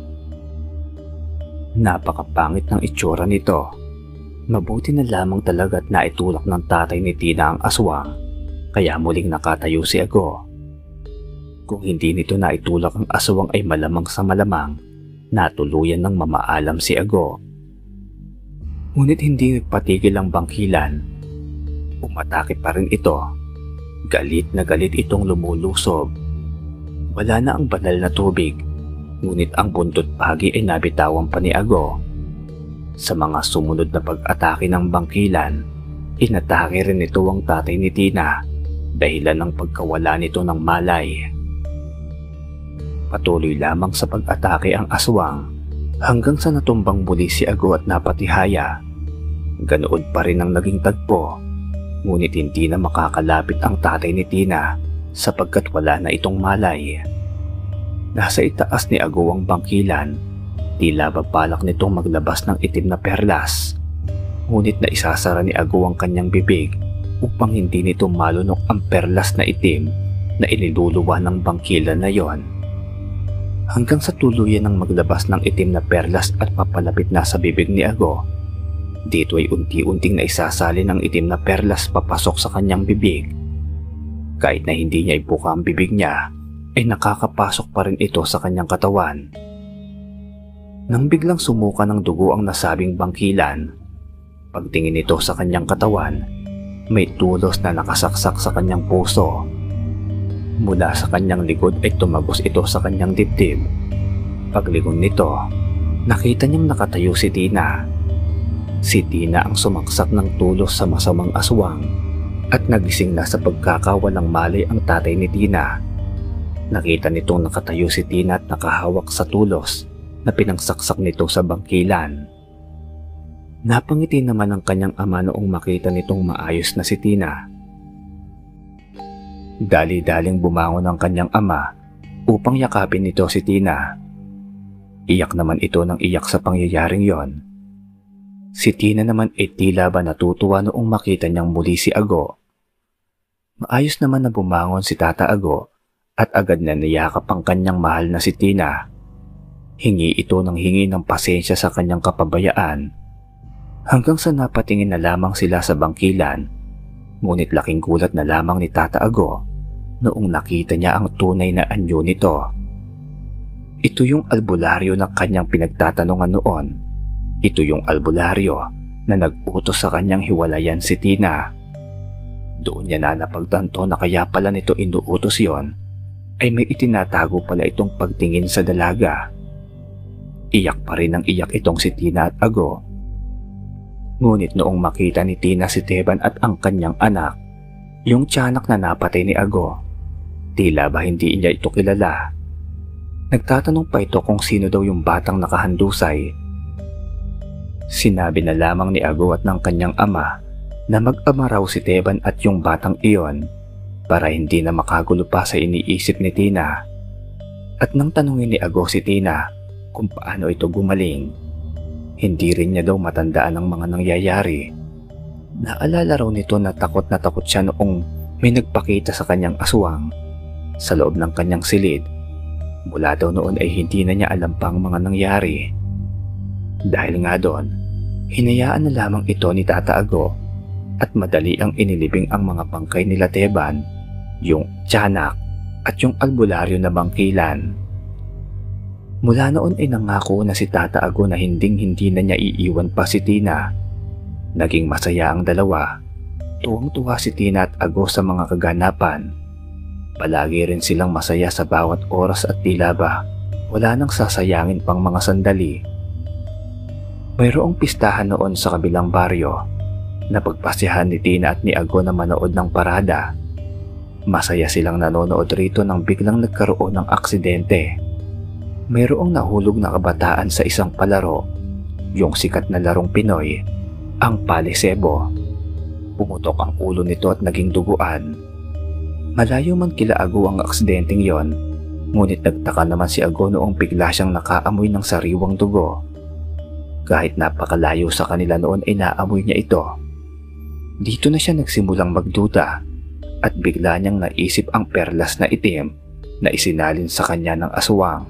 Napakapangit ng itsura nito. Mabuti na lamang talaga't naitulak ng tatay ni Tina ang aswang, kaya muling nakatayo si Ago. Kung hindi nito naitulak ang aswang ay malamang sa malamang natuluyan ng mamaalam si Ago. Ngunit hindi nagpatigil ang bangkilan. Umatake pa rin ito. Galit na galit itong lumulusob. Wala na ang banal na tubig, ngunit ang buntot pagi ay nabitawan pa ni Ago. Sa mga sumunod na pag-atake ng bangkilan, inatake rin ito ang tatay ni Tina dahilan ng pagkawala nito ng malay. Patuloy lamang sa pag-atake ang aswang hanggang sa natumbang muli si Ago at napatihaya. Ganoon pa rin ang naging tagpo, ngunit hindi na makakalapit ang tatay ni Tina sapagkat wala na itong malay. Nasa itaas ni Ago ang bangkilan, tila ba balak nitong maglabas ng itim na perlas. Ngunit naisasara ni Ago ang kanyang bibig upang hindi nito malunok ang perlas na itim na iniluluwa ng bangkilan na yon. Hanggang sa tuluyan ng maglabas ng itim na perlas at papalapit na sa bibig ni Ago. Dito ay unti-unting naisasali ng itim na perlas papasok sa kanyang bibig. Kahit na hindi niya ibuka ang bibig niya, ay nakakapasok pa rin ito sa kanyang katawan. Nang biglang sumuka ng dugo ang nasabing bangkilan, pagtingin nito sa kanyang katawan, may tulos na nakasaksak sa kanyang puso. Mula sa kanyang likod ay tumagos ito sa kanyang dibdib. Paglingon nito, nakita niyang nakatayo si Tina. Si Tina ang sumaksak ng tulos sa masamang aswang at nagising na sa pagkakawalang malay ang tatay ni Tina. Nakita nitong nakatayo si Tina at nakahawak sa tulos na pinangsaksak nito sa bangkilan. Napangiti naman ang kanyang ama noong makita nitong maayos na si Tina. Dali-daling bumangon ang kanyang ama upang yakapin nito si Tina. Iyak naman ito ng iyak sa pangyayaring yon. Si Tina naman ay tila ba natutuwa noong makita niyang muli si Ago. Maayos naman na bumangon si Tata Ago at agad na niyakap ang kanyang mahal na si Tina. Hingi ito ng hingi ng pasensya sa kanyang kapabayaan hanggang sa napatingin na lamang sila sa bangkilan. Ngunit laking gulat na lamang ni Tata Ago noong nakita niya ang tunay na anyo nito. Ito yung albularyo na kanyang pinagtatanungan noon. Ito yung albularyo na nag-utos sa kanyang hiwalayan si Tina. Doon niya na napagtanto na kaya pala nito inuutos yon ay may itinatago pala itong pagtingin sa dalaga. Iyak pa rin ang iyak itong si Tina at Ago. Ngunit noong makita ni Tina si Teban at ang kanyang anak, yung tiyanak na napatay ni Ago, tila ba hindi niya ito kilala. Nagtatanong pa ito kung sino daw yung batang nakahandusay. Sinabi na lamang ni Ago at ng kanyang ama na mag-ama raw si Teban at yung batang iyon para hindi na makagulo pa sa iniisip ni Tina. At nang tanungin ni Ago si Tina kung paano ito gumaling, hindi rin niya daw matandaan ang mga nangyayari. Naalala raw nito na takot na takot siya noong may nagpakita sa kanyang aswang sa loob ng kanyang silid. Mula daw noon ay hindi na niya alam pa ang mga nangyari. Dahil nga doon, hinayaan na lamang ito ni Tata Ago at madali ang inilibing ang mga bangkay nila Teban, yung tiyanak at yung albularyo na bangkilan. Mula noon ay nangako na si Tata Ago na hinding-hindi na niya iiwan pa si Tina. Naging masaya ang dalawa. Tuwang-tuwa si Tina at Ago sa mga kaganapan. Palagi rin silang masaya sa bawat oras at tila ba wala nang sasayangin pang mga sandali. Mayroong pistahan noon sa kabilang baryo na pagpasyahan ni Tina at ni Ago na manood ng parada. Masaya silang nanonood rito nang biglang nagkaroon ng aksidente. Mayroong nahulog na kabataan sa isang palaro, yung sikat na larong Pinoy, ang palesebo. Pumutok ang ulo nito at naging duguan. Malayo man kila Ago ang aksidenteng yon, ngunit nagtaka naman si Ago noong bigla siyang nakaamoy ng sariwang dugo. Kahit napakalayo sa kanila noon ay naamoy niya ito. Dito na siya nagsimulang magduda at bigla niyang naisip ang perlas na itim na isinalin sa kanya ng aswang.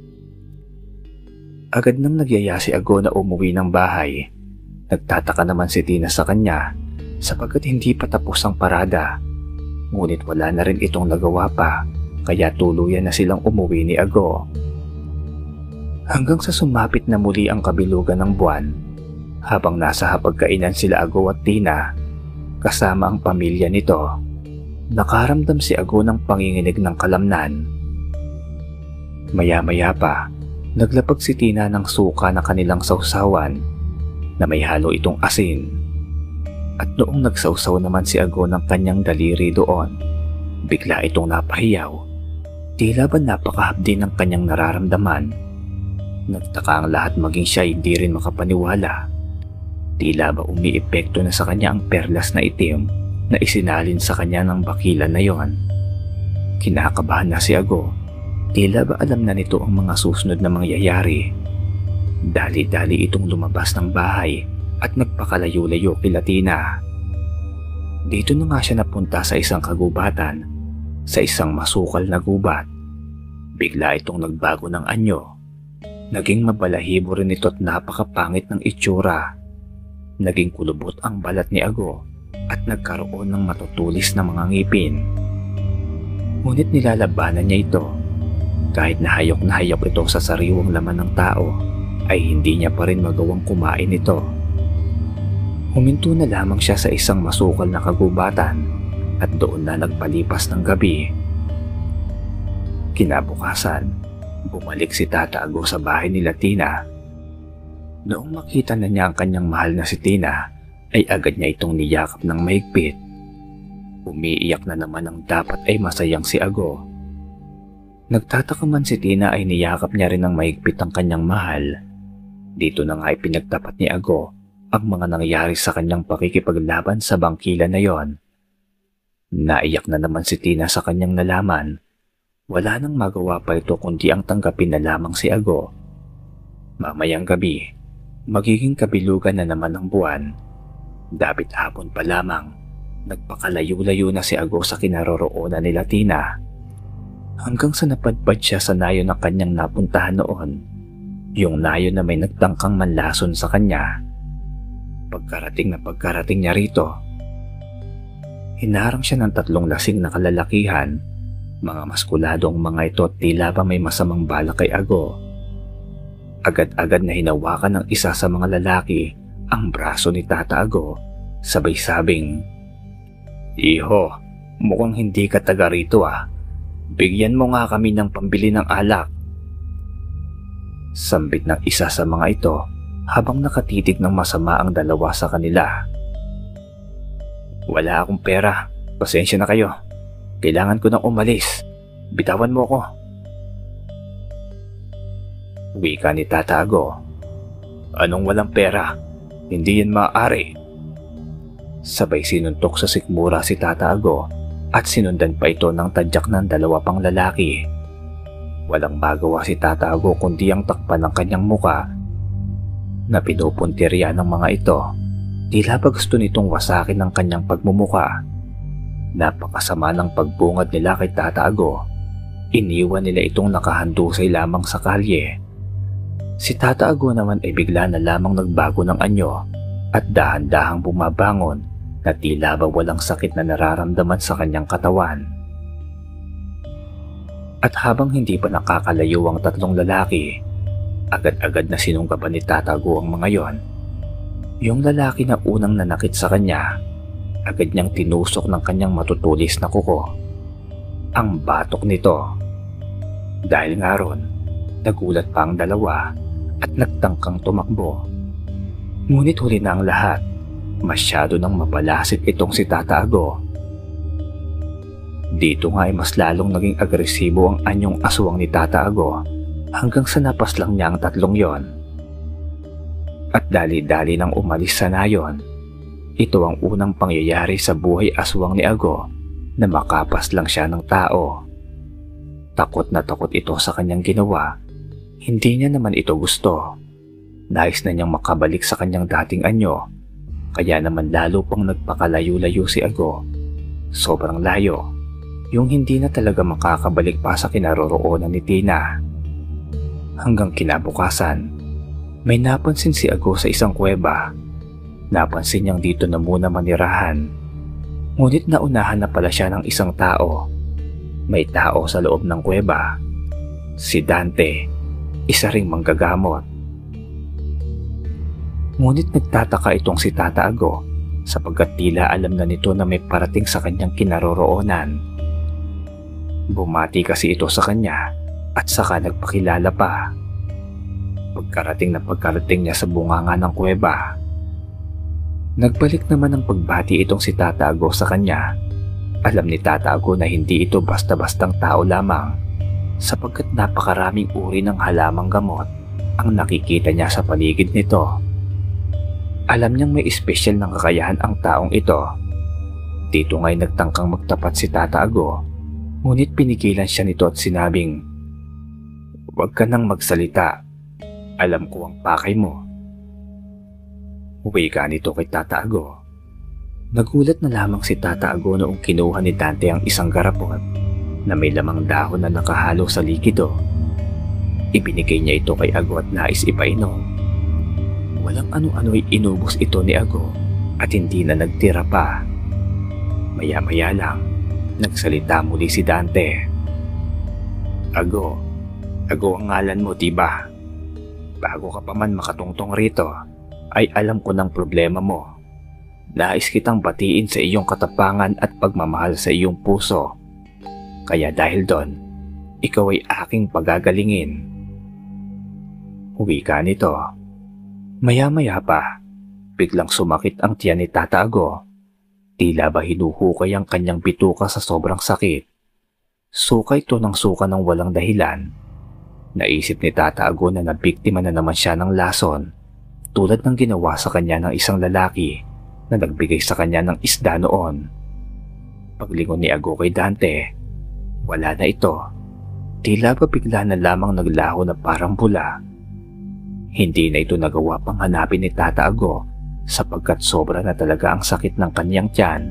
Agad nang nagyaya si Ago na umuwi ng bahay. Nagtataka naman si Tina sa kanya sapagkat hindi pa tapos ang parada. Ngunit wala na rin itong nagawa pa, kaya tuluyan na silang umuwi ni Ago. Hanggang sa sumapit na muli ang kabilugan ng buwan, habang nasa hapagkainan sila Ago at Tina, kasama ang pamilya nito, nakaramdam si Ago ng panginginig ng kalamnan. Maya-maya pa, naglapag si Tina ng suka na kanilang sausawan, na may halo itong asin. At noong nagsawsaw naman si Ago ng kanyang daliri doon, bigla itong napahiyaw. Tila ba napakahapdi ng kanyang nararamdaman. Nagtaka ang lahat maging siya hindi rin makapaniwala. Tila ba umiepekto na sa kanya ang perlas na itim na isinalin sa kanya ng bakilan na yon. Kinakabahan na si Ago. Tila ba alam na nito ang mga susunod na mangyayari. Dali-dali itong lumabas ng bahay at nagpakalayo-layo kila Tina. Dito na nga siya napunta sa isang kagubatan, sa isang masukal na gubat. Bigla itong nagbago ng anyo. Naging mabalahibo rin ito at napakapangit ng itsura. Naging kulubot ang balat ni Ago at nagkaroon ng matutulis na mga ngipin. Ngunit nilalabanan niya ito. Kahit nahayok na hayok ito sa sariwang laman ng tao, ay hindi niya pa rin magawang kumain ito. Huminto na lamang siya sa isang masukal na kagubatan at doon na nagpalipas ng gabi. Kinabukasan, bumalik si Tata Ago sa bahay nila Tina. Noong makita na niya ang kanyang mahal na si Tina, ay agad niya itong niyakap ng mahigpit. Umiiyak na naman ang dapat ay masayang si Ago. Nagtataka man si Tina ay niyakap niya rin ng mahigpit ang kanyang mahal. Dito na nga ay pinagtapat ni Ago ang mga nangyari sa kanyang pakikipaglaban sa bangkila na yon. Naiyak na naman si Tina sa kanyang nalaman. Wala nang magawa pa ito kundi ang tanggapin na lamang si Ago. Mamayang gabi, magiging kabilugan na naman ng buwan. Dapit hapon pa lamang, nagpakalayo-layo na si Ago sa kinaroroonan nila Tina. Hanggang sa napadpad siya sa nayon ng kanyang napuntahan noon, yung nayon na may nagtangkang manlason sa kanya. Pagkarating na pagkarating niya rito, hinarang siya ng tatlong lasing na kalalakihan. Mga maskulado ang mga ito at tila ba may masamang balak kay Ago. Agad-agad na hinawakan ng isa sa mga lalaki ang braso ni Tata Ago, sabay sabing, "Iho, mukhang hindi ka taga rito ah. Bigyan mo nga kami ng pambili ng alak." Sambit ng isa sa mga ito habang nakatitig ng masama ang dalawa sa kanila. "Wala akong pera. Pasensya na kayo. Kailangan ko nang umalis. Bitawan mo ko." Wika ni Tata Ago. Anong walang pera? Hindi yan maaari. Sabay sinuntok sa sikmura si Tata Ago at sinundan pa ito ng tadyak ng dalawa pang lalaki. Walang magawa si Tata Ago kundi ang takpan ng kanyang muka na pinupuntirya ng mga ito. Tila ba gusto nitong wasakin ng kanyang pagmumuka. Napakasama ng pagbungad nila kay Tata Ago. Iniwan nila itong nakahandusay lamang sa kalye. Si Tata Ago naman ay bigla na lamang nagbago ng anyo at dahan-dahang bumabangon na tila ba walang sakit na nararamdaman sa kanyang katawan. At habang hindi pa nakakalayo ang tatlong lalaki, agad-agad na sinunggaban ni Tata Ago ang mga yon. Yung lalaki na unang nanakit sa kanya, agad niyang tinusok ng kanyang matutulis na kuko. Ang batok nito. Dahil nga ron, nagulat pa ang dalawa at nagtangkang tumakbo. Ngunit huli na ang lahat. Masyado nang mapalasit itong si Tata Ago. Dito nga ay mas lalong naging agresibo ang anyong aswang ni Tata Ago hanggang sa napaslang niya ang tatlong yon. At dali-dali nang umalis sa nayon. Ito ang unang pangyayari sa buhay aswang ni Ago na makapas lang siya ng tao. Takot na takot ito sa kanyang ginawa. Hindi niya naman ito gusto. Nais na niyang makabalik sa kanyang dating anyo. Kaya naman lalo pang nagpakalayo-layo si Ago. Sobrang layo. Yung hindi na talaga makakabalik pa sa kinaroroonan ni Tina. Hanggang kinabukasan, may napansin si Ago sa isang kuweba. Napansin niyang dito na muna manirahan. Ngunit naunahan na pala siya ng isang tao. May tao sa loob ng kuweba. Si Dante, isa ring manggagamot. Ngunit nagtataka itong si Tata Ago sapagkat tila alam na nito na may parating sa kanyang kinaroroonan. Bumati kasi ito sa kanya at saka nagpakilala pa. Pagkarating na pagkarating niya sa bunganga ng kuweba, nagbalik naman ng pagbati itong si Tata Ago sa kanya. Alam ni Tata Ago na hindi ito basta-bastang tao lamang sapagkat napakaraming uri ng halamang gamot ang nakikita niya sa paligid nito. Alam niyang may espesyal na kakayahan ang taong ito. Dito nga'y nagtangkang magtapat si Tata Ago, ngunit pinigilan siya nito at sinabing, "Huwag ka nang magsalita. Alam ko ang pakay mo." Wika nito kay Tata Ago. Nagulat na lamang si Tata Ago noong kinuha ni Dante ang isang garapon na may lamang dahon na nakahalo sa likido. Ibinigay niya ito kay Ago at nais ipainom. Walang ano-ano'y inubos ito ni Ago at hindi na nagtira pa. Maya-maya lang, nagsalita muli si Dante. "Ago, Ago ang ngalan mo, diba? Bago ka pa man makatungtong rito, ay alam ko ng problema mo. Nais kitang batiin sa iyong katapangan at pagmamahal sa iyong puso. Kaya dahil doon, ikaw ay aking pagagalingin." Wika nito. Maya-maya pa, biglang sumakit ang tiyan ni Tata Ago. Tila ba hinuhukay ang kanyang bituka sa sobrang sakit. Suka ito ng suka ng walang dahilan. Naisip ni Tata Ago na nabiktima na naman siya ng lason, tulad ng ginawa sa kanya ng isang lalaki na nagbigay sa kanya ng isda noon. Paglingon ni Ago kay Dante, wala na ito. Tila ba bigla na lamang naglaho na parang bula. Hindi na ito nagawa pang hanapin ni Tata Ago sapagkat sobra na talaga ang sakit ng kanyang tiyan.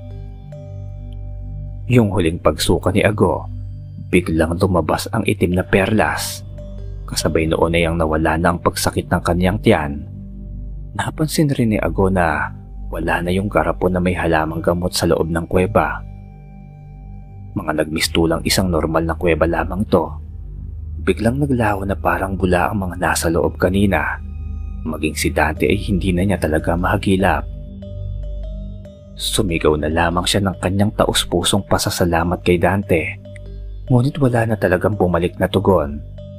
Yung huling pagsuka ni Ago, biglang lumabas ang itim na perlas. Kasabay noon ay ang nawala na ang pagsakit ng kanyang tiyan. Napansin rin ni Ago na wala na yung garapon na may halamang gamot sa loob ng kuweba. Mga nagmistulang isang normal na kuweba lamang to. Biglang naglaho na parang bula ang mga nasa loob kanina. Maging si Dante ay hindi na niya talaga mahagilap. Sumigaw na lamang siya ng kanyang taus-pusong pasasalamat kay Dante. Ngunit wala na talagang bumalik na tugon.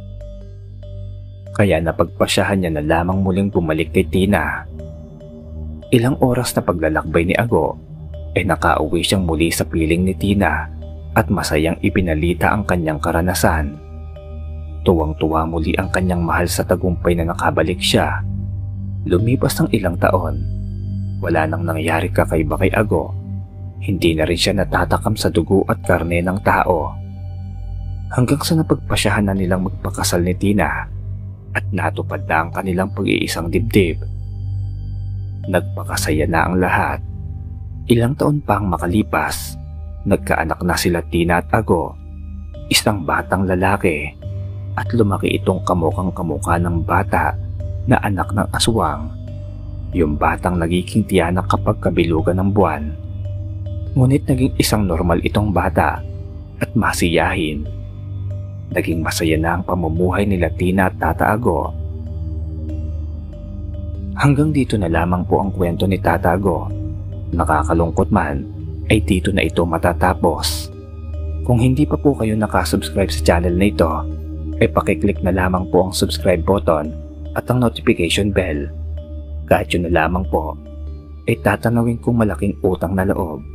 Kaya napagpasyahan niya na lamang muling bumalik kay Tina. Ilang oras na paglalakbay ni Ago, ay nakauwi siyang muli sa piling ni Tina at masayang ipinalita ang kanyang karanasan. Tuwang-tuwa muli ang kanyang mahal sa tagumpay na nakabalik siya. Lumipas ng ilang taon. Wala nang nangyari kakaiba kay Ago. Hindi na rin siya natatakam sa dugo at karne ng tao. Hanggang sa napagpasyahan na nilang magpakasal ni Tina at natupad na ang kanilang pag-iisang dibdib. Nagpakasaya na ang lahat. Ilang taon pang makalipas, nagkaanak na sila Tina at Ago, isang batang lalaki, at lumaki itong kamukang kamukha ng bata na anak ng aswang, yung batang nagiging tiyanak kapag kabilugan ng buwan. Ngunit naging isang normal itong bata at masiyahin. Naging masaya na ang pamumuhay nila Tina at Tata Ago. Hanggang dito na lamang po ang kwento ni Tata Ago. Nakakalungkot man, ay dito na ito matatapos. Kung hindi pa po kayo nakasubscribe sa channel na ito, ay pakiclick na lamang po ang subscribe button at ang notification bell. Kahit yun na lamang po, ay tatanawin kong malaking utang na loob.